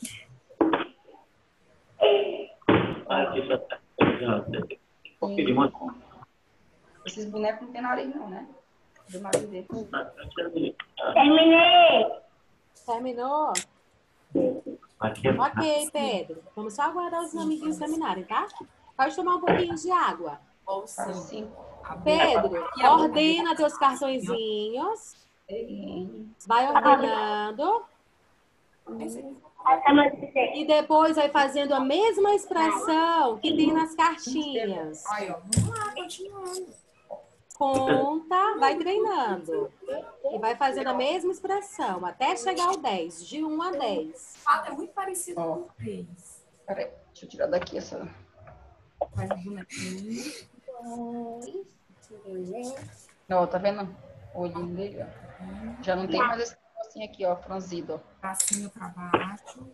Aqui já tá. Conferi uma conta. Esses bonecos não tem nariz, não, né? Do marido dele. Terminei. Terminou? Aqui é Ok, Pedro. Vamos só aguardar os amiguinhos terminarem, tá? Pode tomar um pouquinho de água. Assim. Pedro, ordena teus cartõezinhos. Vai ordenando. E depois vai fazendo a mesma expressão que tem nas cartinhas. Aí, ó. Vamos lá, continuando. Conta, vai treinando. E vai fazendo a mesma expressão até chegar ao dez, de um a dez. O fato é muito parecido com o três. Peraí, deixa eu tirar daqui essa. Faz um bonequinho. Ó, tá vendo? O olhinho dele, ó. Já não tem mais esse negocinho aqui, ó, franzido, ó. Bracinho pra baixo.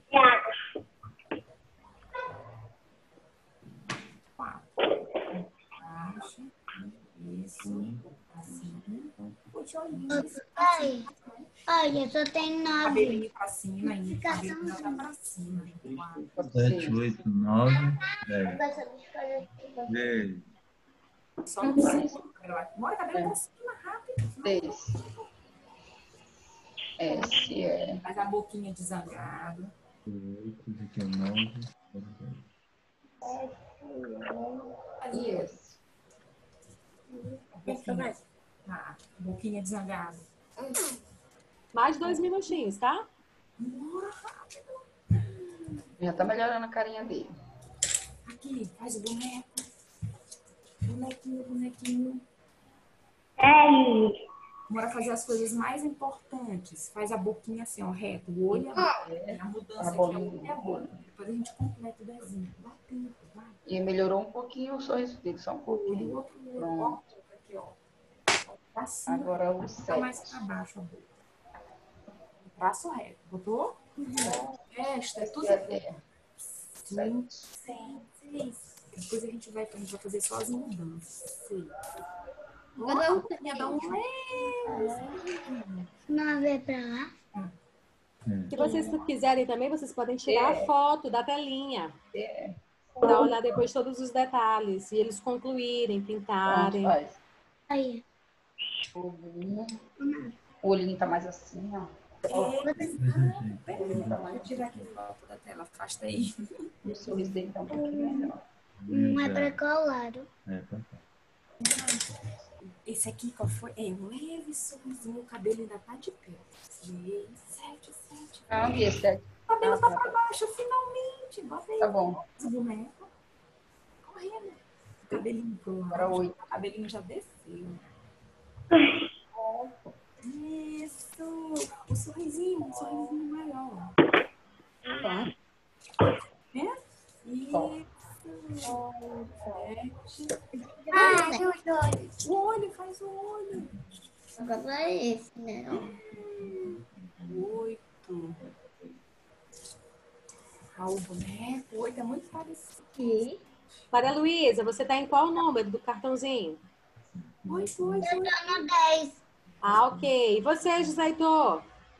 Quatro. Baixo. Isso. Assim. Puxa o olhinho. Ai, olha, só tem nove. Cabelinho pra cima ainda. Cabelinho já tá pra cima. Sete, oito, nove, dez. Dez. Só no cinco. Bora, cabelo pra cima, rápido. Dez. S é. Faz a boquinha de zangado. Oito, aqui é nove. Isso. Boquinha. Tá. Boquinha de zangado. Mais dois minutinhos, tá? Já tá melhorando a carinha dele. Aqui, faz o boneco. Bonequinho, bonequinho. É. Bora fazer as coisas mais importantes. Faz a boquinha assim, ó, reto. O olho é a mudança aqui, é o olho e a boca. Depois a gente completa o desenho. Dá tempo, vai. E melhorou um pouquinho o sorriso dele, só um O pouquinho. outro olho, Pronto. ó. Aqui, ó. Pra cima. Agora o Tá mais sete. pra baixo a boca. Braço reto. Botou? Testa, é tudo É. cinco, seis, seis. Depois a gente vai, a gente vai fazer só as mudanças. Seis. Agora eu Ia dar um nove é pra lá. Se vocês quiserem também, vocês podem tirar a foto da telinha. É. Pra olhar depois todos os detalhes. E eles concluírem, Pronto, pintarem. faz. Aí. Olhinho. O olhinho tá mais assim, ó. Deixa eu tirar aqui a foto da tela. Afasta aí. E o sorriso dele tá um pouquinho melhor. Não é pra qual lado? É, pra cá. Esse aqui, qual foi? É um leve sorrisinho. O cabelo ainda tá de pé. Seis, sete, sete. Ah, e esse aqui? O cabelo tá pra baixo, finalmente. Bota aí. Tá bom. O boneco. Correndo. O cabelinho pro lado. Agora oito. O cabelinho já desceu. Isso. O sorrisinho, o sorrisinho maior. É? Isso. Sete. Ah, os dois. O olho, faz o olho. Agora é esse, né? Oito. Ah, o boneco. Oito é muito parecido. Aqui. Maria Luísa, você tá em qual número do cartãozinho? Oito, oito, Eu oito. tô no dez. Ah, ok. E você, José Heitor?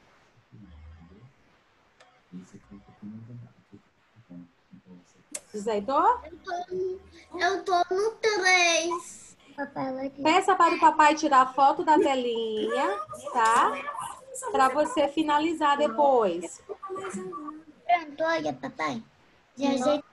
José Heitor? Eu tô no, eu tô no três. Papai, aqui. Peça para o papai tirar a foto da telinha, tá? Para você finalizar depois. Pronto, olha, papai. Já ajeitei.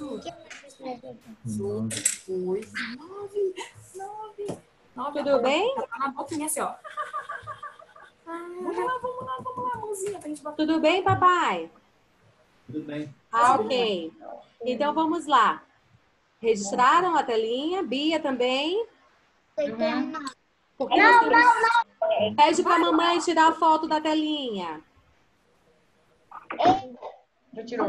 Oito, nove, nove. Nove. Tudo bem? Tá na boquinha assim, ó. Vamos lá, vamos lá, vamos lá, mãozinha pra gente botar. Tudo bem, papai? Tudo bem. Ah, ok. Então, vamos lá. Registraram a telinha? Bia também? Uhum. Porque nós temos... Pede para a mamãe tirar a foto da telinha. Já tirou?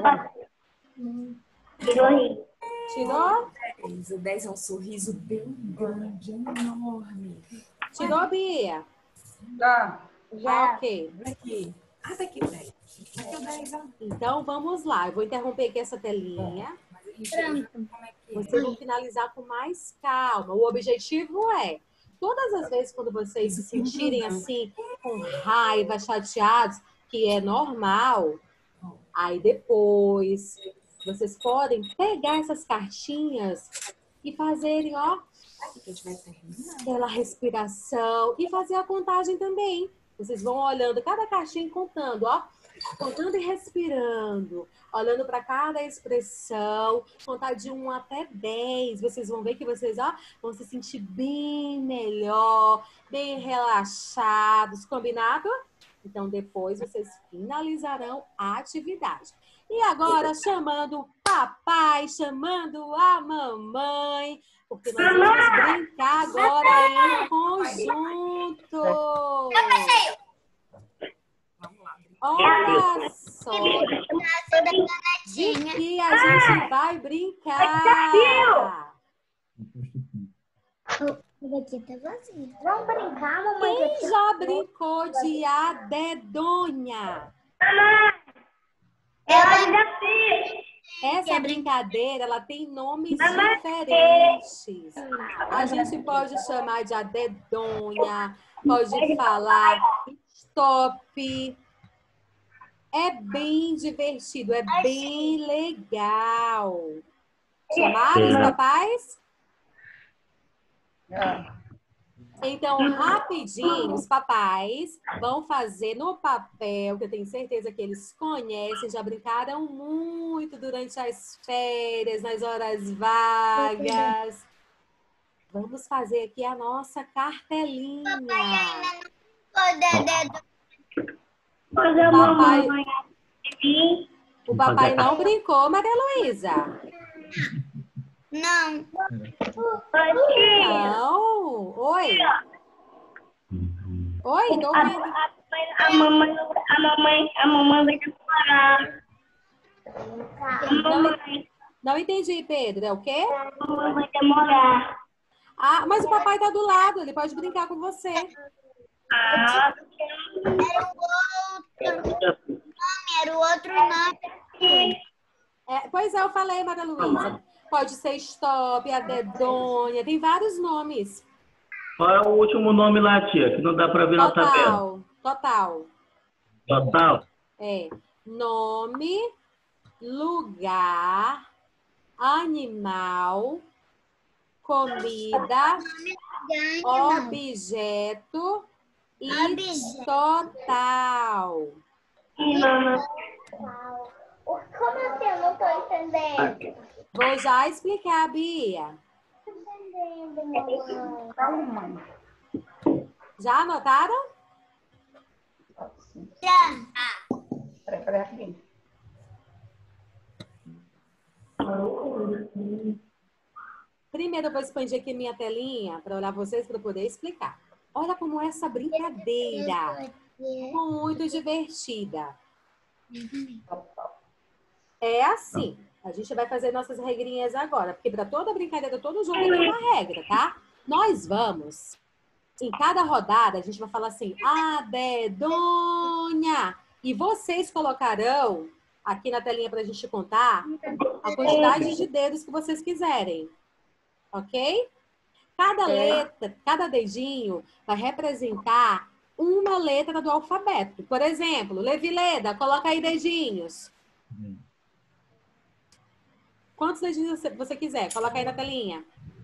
Tirou. Tirou? O dez é um sorriso bem grande, enorme. Tirou, Bia? Tá. Ah, ok. Aqui. Ah, tá aqui o dez. Aqui o dez, ó. Então, vamos lá. Eu vou interromper aqui essa telinha. Mas ele já- como é que é? Vocês vão finalizar com mais calma. O objetivo é, todas as vezes quando vocês se sentirem assim, com raiva, chateados, que é normal, aí depois vocês podem pegar essas cartinhas e fazerem, ó, Aqui que a gente vai terminar. pela respiração e fazer a contagem também. Vocês vão olhando cada caixinha e contando, ó. Contando e respirando. Olhando para cada expressão. Contar de um até dez. Vocês vão ver que vocês, ó, vão se sentir bem melhor, bem relaxados. Combinado? Então, depois vocês finalizarão a atividade. E agora, chamando o papai, chamando a mamãe, porque nós vamos brincar agora em conjunto. Vamos lá. Olha só de que a gente vai brincar. Aqui tá vazio. Vamos brincar, mamãe? Quem já brincou de a dedonha? Eu ainda fiz. Essa brincadeira, ela tem nomes diferentes. A gente pode chamar de a dedonha, pode falar stop. É bem divertido, é bem legal. Chamaram os papais? Ah. Então, rapidinho, os papais vão fazer no papel, que eu tenho certeza que eles conhecem, já brincaram muito durante as férias, nas horas vagas. Vamos fazer aqui a nossa cartelinha. Mas a Papai- mamãe O papai não brincou, Maria Luísa? Não. Não. Oi. Oi, tô a, ouvindo. a, a mamãe, a mamãe, a mamãe vai demorar. A mamãe, Não entendi, Pedro. É o quê? a mamãe vai demorar. Ah, mas o papai tá do lado, ele pode brincar com você. Ah, Era o outro nome, era o outro nome. É, pois é, eu falei, Maria Luísa. Pode ser stop, a dedonha, tem vários nomes. Qual é o último nome lá, tia? Que não dá pra ver na tabela. Total, total. Total? É nome, lugar, animal, comida, objeto e Objeto. total. e mamãe. Como assim? Eu não tô entendendo. Vou já explicar, Bia. Entendendo, mamãe. Já anotaram? Peraí, peraí, rapidinho. Primeiro eu vou expandir aqui minha telinha para olhar vocês para poder explicar. Olha como essa brincadeira muito divertida. É assim, a gente vai fazer nossas regrinhas agora, porque para toda brincadeira, todo jogo tem uma regra, tá? Nós vamos, em cada rodada, a gente vai falar assim, a dedonha. E vocês colocarão aqui na telinha para a gente contar a quantidade de dedos que vocês quiserem. Ok? Cada letra, cada dedinho vai representar uma letra do alfabeto. Por exemplo, Levileda, coloca aí dedinhos. Quantos dedinhos você, você quiser? Coloca aí na telinha.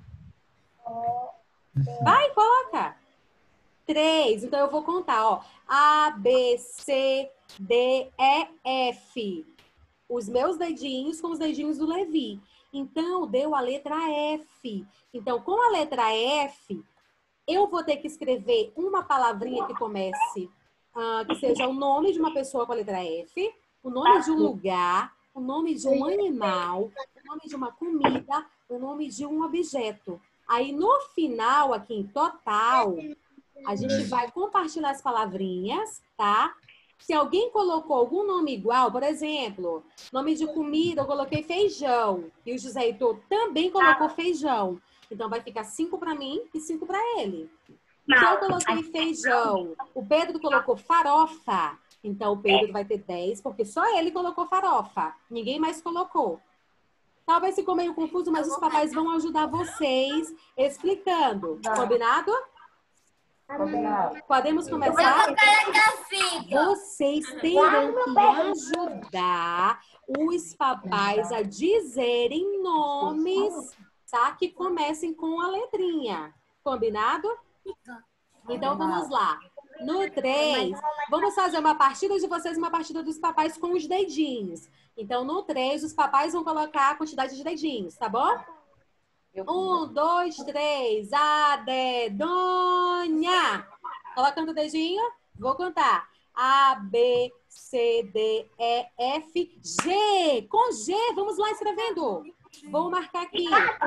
Vai, coloca. Três. Então, eu vou contar, ó. A, B, C, D, E, F. Os meus dedinhos com os dedinhos do Levi. Então, deu a letra F. Então, com a letra F, eu vou ter que escrever uma palavrinha que comece, uh, que seja o nome de uma pessoa com a letra F, o nome de um lugar, o nome de um animal, o nome de uma comida, o nome de um objeto. Aí, no final, aqui em total, a gente vai compartilhar as palavrinhas, tá? Se alguém colocou algum nome igual, por exemplo, nome de comida, eu coloquei feijão. E o José Heitor também colocou feijão. Então, vai ficar cinco para mim e cinco para ele. Se eu coloquei feijão, o Pedro colocou farofa. Então, o Pedro vai ter dez, porque só ele colocou farofa. Ninguém mais colocou. Talvez ficou meio confuso, mas os papais vão ajudar vocês explicando. Combinado? Combinado. Podemos começar? Vocês terão que ajudar os papais a dizerem nomes, tá? Que comecem com a letrinha. Combinado? Então, vamos lá. No três, vamos fazer uma partida de vocês e uma partida dos papais com os dedinhos. Então, no três, os papais vão colocar a quantidade de dedinhos, tá bom? Um, dois, três. A dedonha. Colocando o dedinho, vou contar. A, B, C, D, E, F, G. Com G, vamos lá escrevendo. Vou marcar aqui.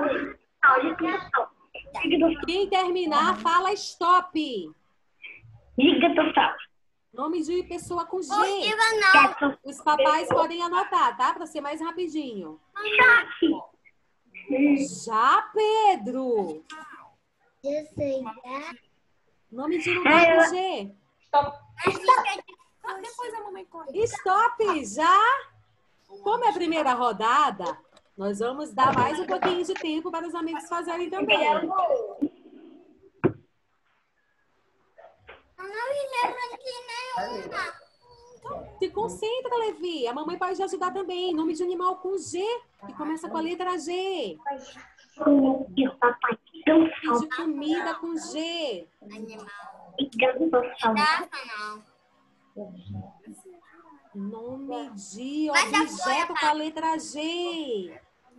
Quem terminar, fala stop. Nome de pessoa com G. Os papais podem anotar, tá? Para ser mais rapidinho. Já, Pedro. Nome de lugar com G. Depois a mamãe corta. Stop, já. Como é a primeira rodada, nós vamos dar mais um pouquinho de tempo para os amigos fazerem também. Se concentra, Levi. A mamãe pode ajudar também. Nome de animal com G, que começa com a letra G. Nome de comida com G. Nome de objeto com a letra G.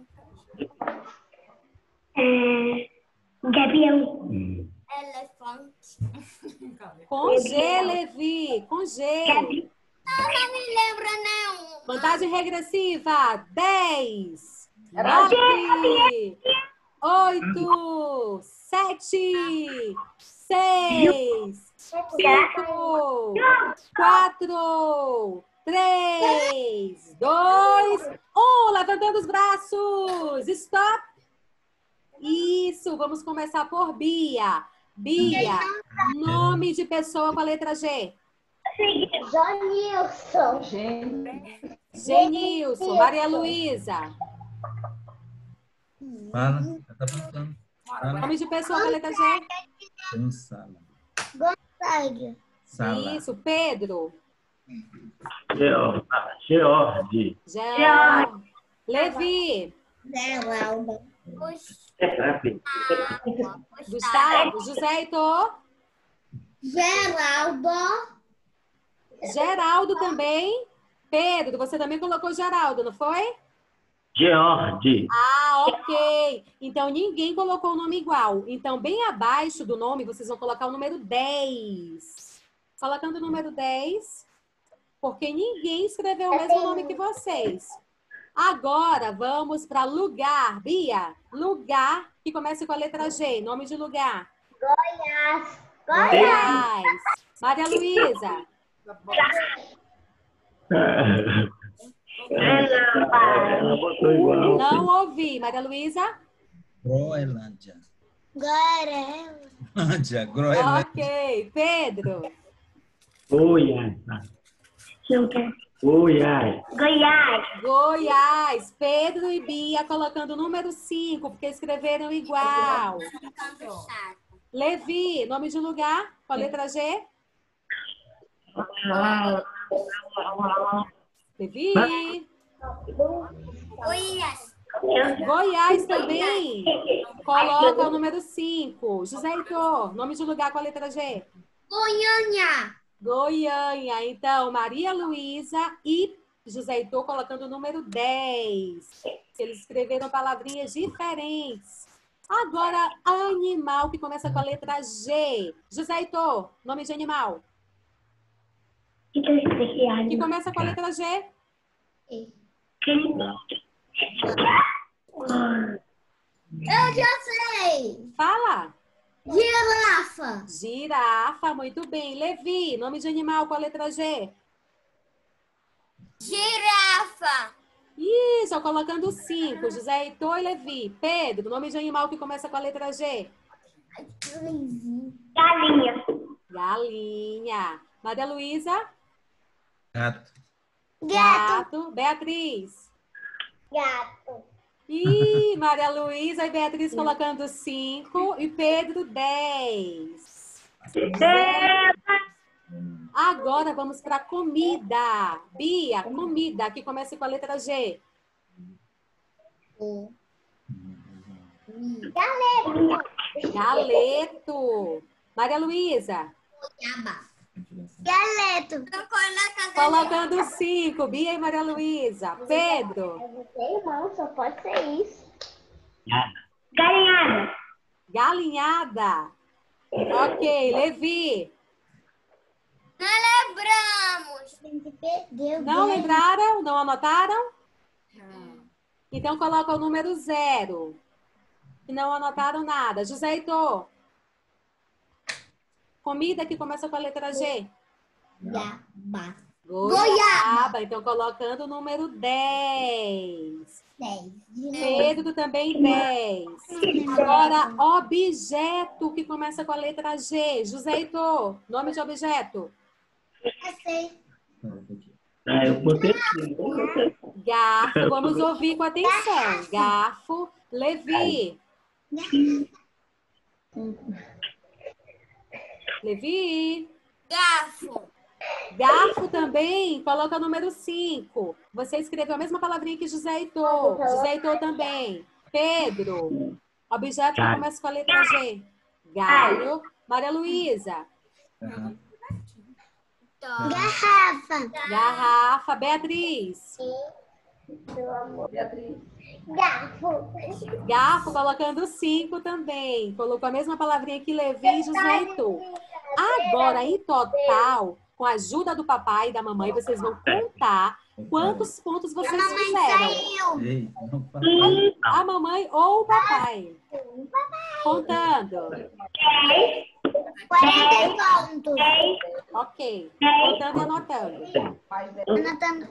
Gabriel. Elefante. Com G, Levi. Com G. Não, não me lembro, não. Contagem regressiva. dez, nove, oito, sete, seis, cinco, quatro, três, dois, um. Levantando os braços. Stop. Isso. Vamos começar por Bia. Bia. Nome de pessoa com a letra G. Jonilson. Genilson. Maria Luísa. Fala, tá perguntando. Nome de pessoa com a letra G. Gonçalo. Gonçalo. Sala. Isso. Pedro. George. George. Geraldo. Levi. Geraldo. Gustavo. José Heitor. Geraldo. Geraldo também. Pedro, você também colocou Geraldo, não foi? George. Ah, ok. Então, ninguém colocou o nome igual. Então, bem abaixo do nome, vocês vão colocar o número dez. Colocando o número dez, porque ninguém escreveu o mesmo nome que vocês. Agora, vamos para lugar. Bia, lugar que começa com a letra G. Nome de lugar. Goiás. Goiás. Maria Luísa. Ela botou igual. Não ouvi. Maria Luísa? Groenlândia. Groenlândia. Groenlândia. Ok. Pedro? Goiás. Goiás. Goiás. Goiás. Pedro e Bia colocando o número cinco, porque escreveram igual. Levi, nome de lugar com a letra G? Levi? Goiás. Goiás também. Coloca o número cinco. José Heitor, nome de lugar com a letra G? Goiânia. Goiânia. Então, Maria Luísa e José Heitor colocando o número dez. Eles escreveram palavrinhas diferentes. Agora, animal que começa com a letra G. José Heitor, nome de animal. Que começa com a letra G? Eu já sei. Fala. Girafa. Girafa, muito bem. Levi, nome de animal com a letra G. Girafa. Ih, só colocando cinco. José Heitor e Levi. Pedro, nome de animal que começa com a letra G. Galinha. Galinha. Maria Luísa. Gato. Gato. Beatriz. Gato. Ih, Maria Luísa e Beatriz colocando cinco e Pedro dez. Agora vamos para comida. Bia, comida que começa com a letra G. Galeto. Galeto. Maria Luísa. Galeto. Colocando cinco. Bia e Maria Luísa. Pedro. Eu não sei, irmão, só pode ser isso. Galinhada. Galinhada. Ok, Levi. Não lembramos. Não lembraram? Não anotaram? Então coloca o número zero. E não anotaram nada. José Heitor. Comida que começa com a letra G. Goiaba. Goiaba. Então colocando o número dez. Dez. Pedro também dez. Agora, objeto que começa com a letra G. José Heitor. Nome de objeto. Eu sei. Ah, eu botei aqui. Garfo. Vamos ouvir com atenção. Garfo. Levi. Levi. Garfo. Garfo também, coloca o número cinco. Você escreveu a mesma palavrinha que José Heitor. José Heitor também. Pedro. Objeto que começa com a letra G. Galho. Maria Luísa. Aham. Garrafa. Garrafa. Beatriz. Beatriz. Garfo. Garfo, colocando cinco também. Colocou a mesma palavrinha que Levi e José Heitor. Agora, em total, com a ajuda do papai e da mamãe, vocês vão contar quantos pontos vocês fizeram. Ei, não fala. A mamãe ou o papai? Contando. quarenta pontos. Ok. Contando e anotando. Anotando.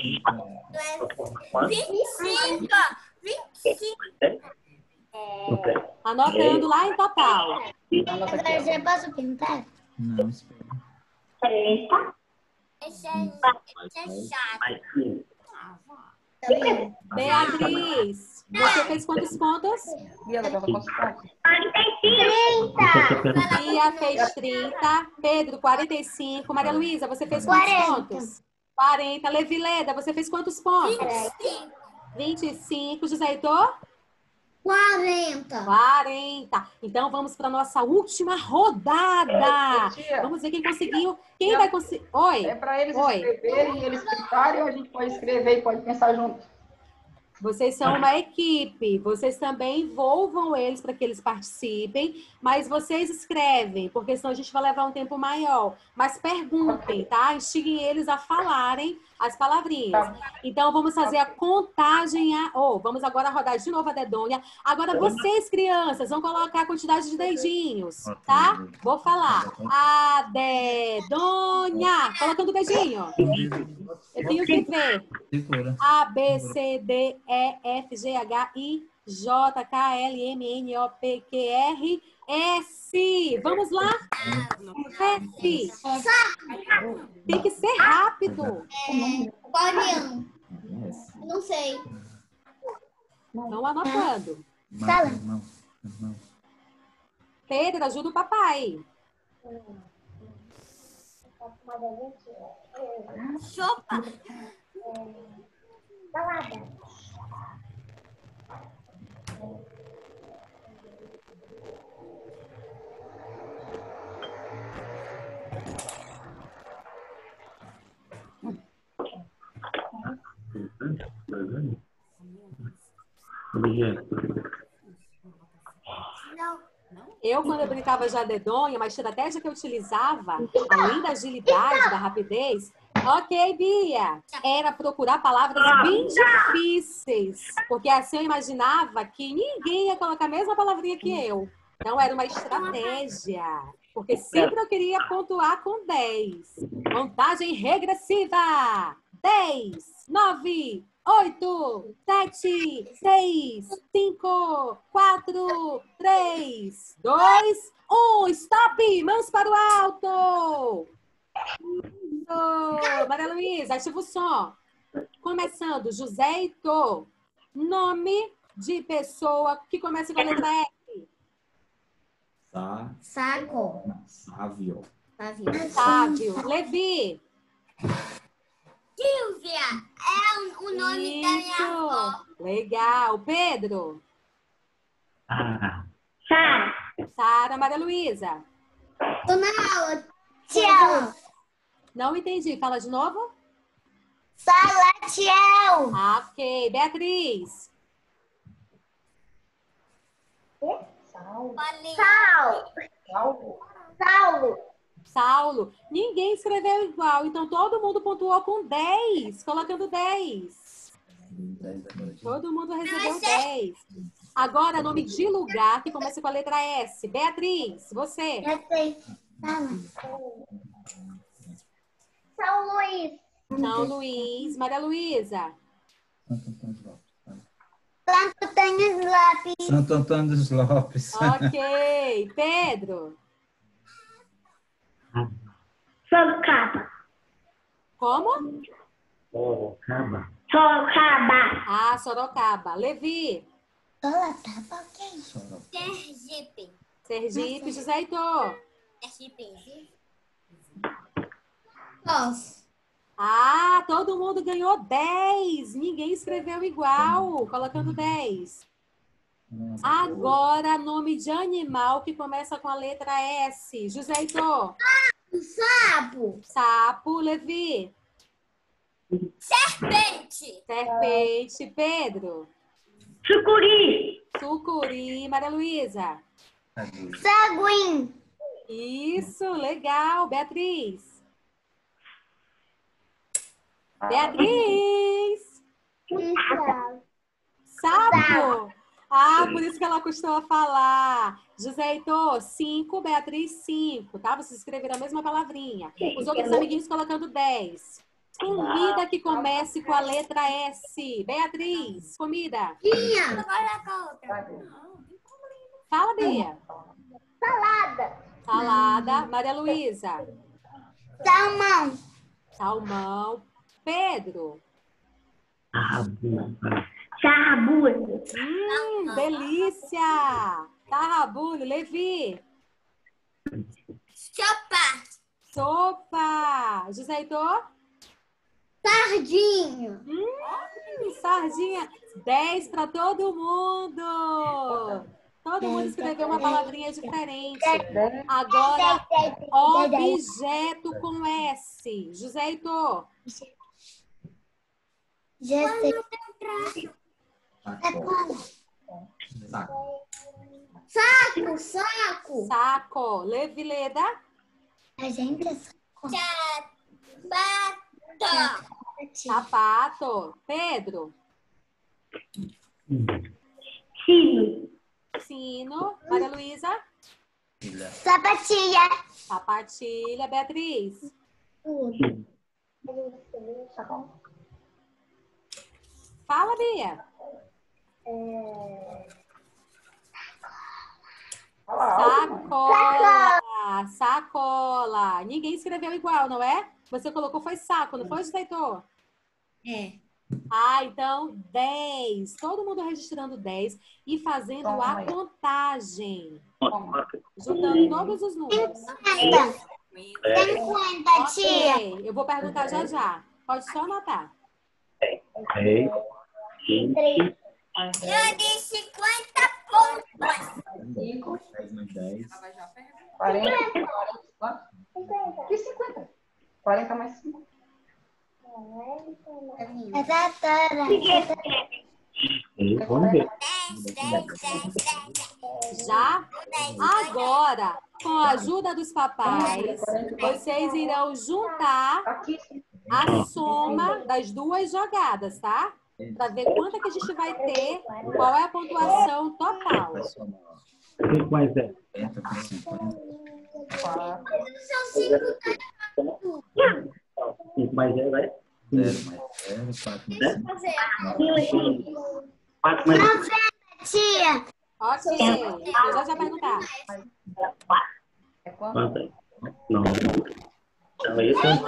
vinte e cinco. vinte e cinco. Anotando lá em total. Anota aqui, Agora ó. já posso pintar? Não, espera. Esse é, esse é chato. Beatriz, você fez quantos pontos? E ela joga quantos pontos? Bia fez trinta. Pedro, quarenta e cinco. Maria Luísa, você fez quantos quarenta. pontos? quarenta. Levileda, você fez quantos pontos? vinte e cinco. vinte e cinco. José Heitor? quarenta. quarenta. Então vamos para nossa última rodada. Tia, Vamos ver quem conseguiu. Quem vai conseguir? Oi. é para eles Oi. escreverem e eles clicarem, ou a gente pode escrever e pode pensar junto. Vocês são uma equipe, vocês também envolvam eles para que eles participem, mas vocês escrevem, porque senão a gente vai levar um tempo maior. Mas perguntem, tá? Instiguem eles a falarem as palavrinhas. Então, vamos fazer a contagem. A... Oh, vamos agora rodar de novo a dedonha. Agora, vocês, crianças, vão colocar a quantidade de dedinhos, tá? Vou falar. A dedonha. Colocando o dedinho. Eu tenho que ver. Segura. A, B, C, D, E, F, G, H, I, J, K, L, M, N, O, P, Q, R, S. Vamos lá? S. Tem que ser rápido. Guardião. Não sei. Não anotando. Fala. Irmão, irmão. Pedro, ajuda o papai. Sopa. Salada. Não. Eu, quando eu brincava já dedonha, uma estratégia que eu utilizava, além da agilidade, da rapidez, Ok, Bia. Era procurar palavras bem difíceis. Porque assim eu imaginava que ninguém ia colocar a mesma palavrinha que eu. Então era uma estratégia. Porque sempre eu queria pontuar com dez. Contagem regressiva. dez, nove, oito, sete, seis, cinco, quatro, três, dois, um. Stop! Mãos para o alto! Isso! Maria Luísa, ativa o som. Começando, José Heitor. Nome de pessoa que começa com a letra S. Sá. Saco. Sávio. Sávio. Sávio. Levi. Silvia é o, o nome da minha avó. Legal. Pedro. Sara. Sara. Sara. Maria Luísa. Tô na aula. Tchau. Não entendi. Fala de novo. Salatiel. Ah, ok. Beatriz. Falei. Sal. Saulo. Saulo. Ninguém escreveu igual. Então todo mundo pontuou com dez. Colocando dez. Todo mundo recebeu dez. Agora, nome de lugar que começa com a letra S. Beatriz, você. Já sei. São Luís. São Luís. Maria Luísa. Santo Antônio dos Lopes. Santo Antônio dos Lopes. Santo Antônio dos Lopes. Ok. Pedro. Sorocaba. Como? Sorocaba. Sorocaba. Ah, Sorocaba. Levi. Sorocaba, ok. Sergipe. Sergipe. José Heitor. Sergipe. Posso. Ah, todo mundo ganhou dez. Ninguém escreveu igual, colocando dez. Agora, nome de animal que começa com a letra S. José Heitor. Sapo. Sapo. Levi. Serpente. Serpente. Pedro. Sucuri. Sucuri. Maria Luísa. Saguim. Isso, legal. Beatriz. Beatriz. Sapo. Ah, por isso que ela costuma falar. José Heitor, cinco, Beatriz, cinco, tá? Vocês escreveram a mesma palavrinha. Os outros amiguinhos colocando dez. Comida que comece com a letra S. Beatriz, comida. Tinha. Fala, Bia. Salada. Salada. Maria Luísa. Salmão. Salmão. Pedro. Sarrabulho. Hum, delícia. Tarrabulho. Levi. Sopa. Sopa. José Heitor. Sardinho. Hum, sardinha. dez para todo mundo. Todo mundo escreveu uma palavrinha diferente. Agora, objeto com S. José Heitor. Já sei. Saco. Saco, saco. Saco. Levi Leda. A gente é saco. Sapato. Sapato. Pedro. Sino. Sino. Maria Luísa. Sapatilha. Sapatilha. Beatriz. Tudo. Fala, Bia. Sacola. Sacola. Ninguém escreveu igual, não é? Você colocou foi saco, não foi, José Heitor? É. Ah, então dez. Todo mundo registrando dez e fazendo a contagem. Juntando todos os números. cinquenta. cinquenta, tia. Ok, eu vou perguntar já já. Pode só anotar. Três. Vinte. Eu dei cinquenta pontos. cinco, dez mais dez. quarenta, quarenta. Que cinquenta? quarenta mais cinco. Vamos ver. dez, dez, dez. Já? Agora, com a ajuda dos papais, vocês irão juntar Aqui, a soma das duas jogadas, tá? Para ver quanto que a gente vai ter, qual é a pontuação total. cinco mais zero. São cinco. cinco mais zero é? zero mais zero, quatro mais zero. quatro mais zero. Tia, Ok. Eu já já perguntar. É quanto? Quanto é? Não. Então, isso é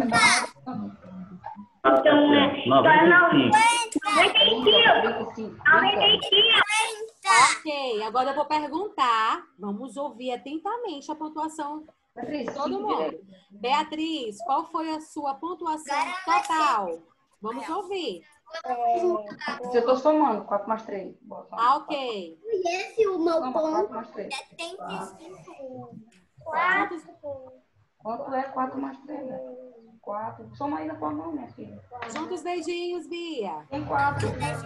Então, é. noventa e cinco. noventa e cinco. Ok, agora eu vou perguntar. Vamos ouvir atentamente a pontuação de todo mundo. Beatriz, qual foi a sua pontuação total? Vamos ouvir. Eu tô somando, quatro mais três. Ah, ok. Esse é o meu Soma quatro ponto. mais três. setenta e cinco. Quanto é quatro mais três, né? quatro. Soma aí na tua mão, minha filha. Junta os dedinhos, Bia. Tem quatro.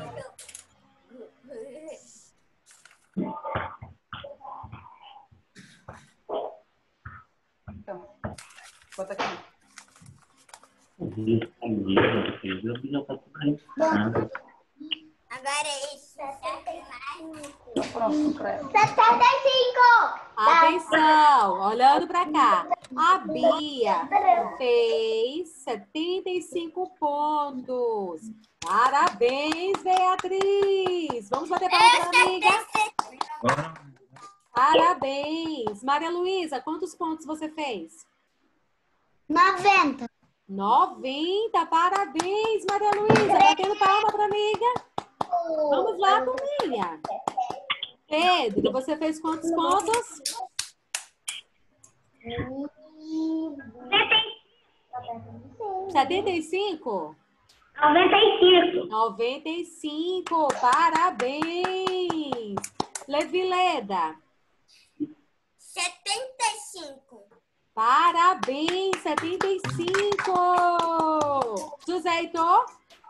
Então, bota aqui. Agora é isso. Pronto, presta. setenta e cinco. Atenção, olhando para cá. A Bia fez setenta e cinco pontos. Parabéns, Beatriz. Vamos bater palmas para a amiga. Parabéns. Maria Luísa, quantos pontos você fez? noventa. noventa. Parabéns, Maria Luísa. Batendo palma para a amiga. Vamos lá, turminha. Pedro, você fez quantos pontos? setenta e cinco? noventa e cinco. noventa e cinco. Parabéns. Levileda. setenta e cinco. Parabéns, setenta e cinco. José Heitor?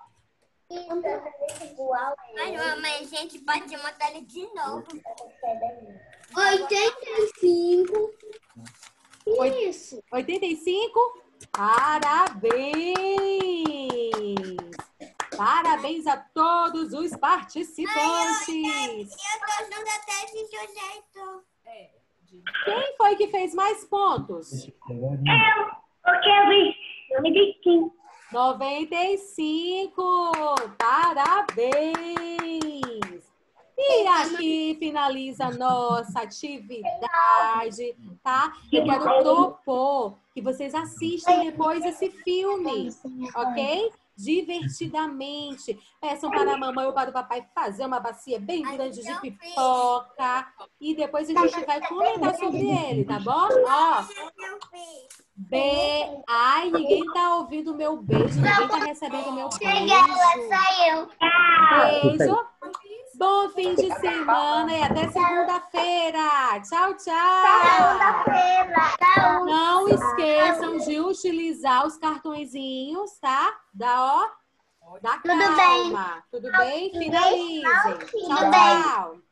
Mas, mamãe, a gente pode montar ele de novo. oitenta e cinco. Isso. oitenta e cinco? Parabéns! Parabéns a todos os participantes! Eu tô junto até de José Heitor. Quem foi que fez mais pontos? Eu, porque eu vi noventa e cinco. noventa e cinco! Parabéns! E aqui finaliza a nossa atividade, tá? Eu quero propor que vocês assistam depois esse filme, ok? Divertidamente. Peçam para a mamãe ou para o papai fazer uma bacia bem grande de pipoca. E depois a gente vai comentar sobre ele, tá bom? Ó. B. Ai, ninguém tá ouvindo o meu beijo. Ninguém tá recebendo o meu beijo. Saiu. Beijo. Bom fim de semana e até segunda-feira. Tchau, tchau. Segunda-feira. Não esqueçam de utilizar os cartõezinhos, tá? Da, ó, da calma. Tudo bem? Tudo bem? Finalizem. Tudo Tchau, bem. tchau.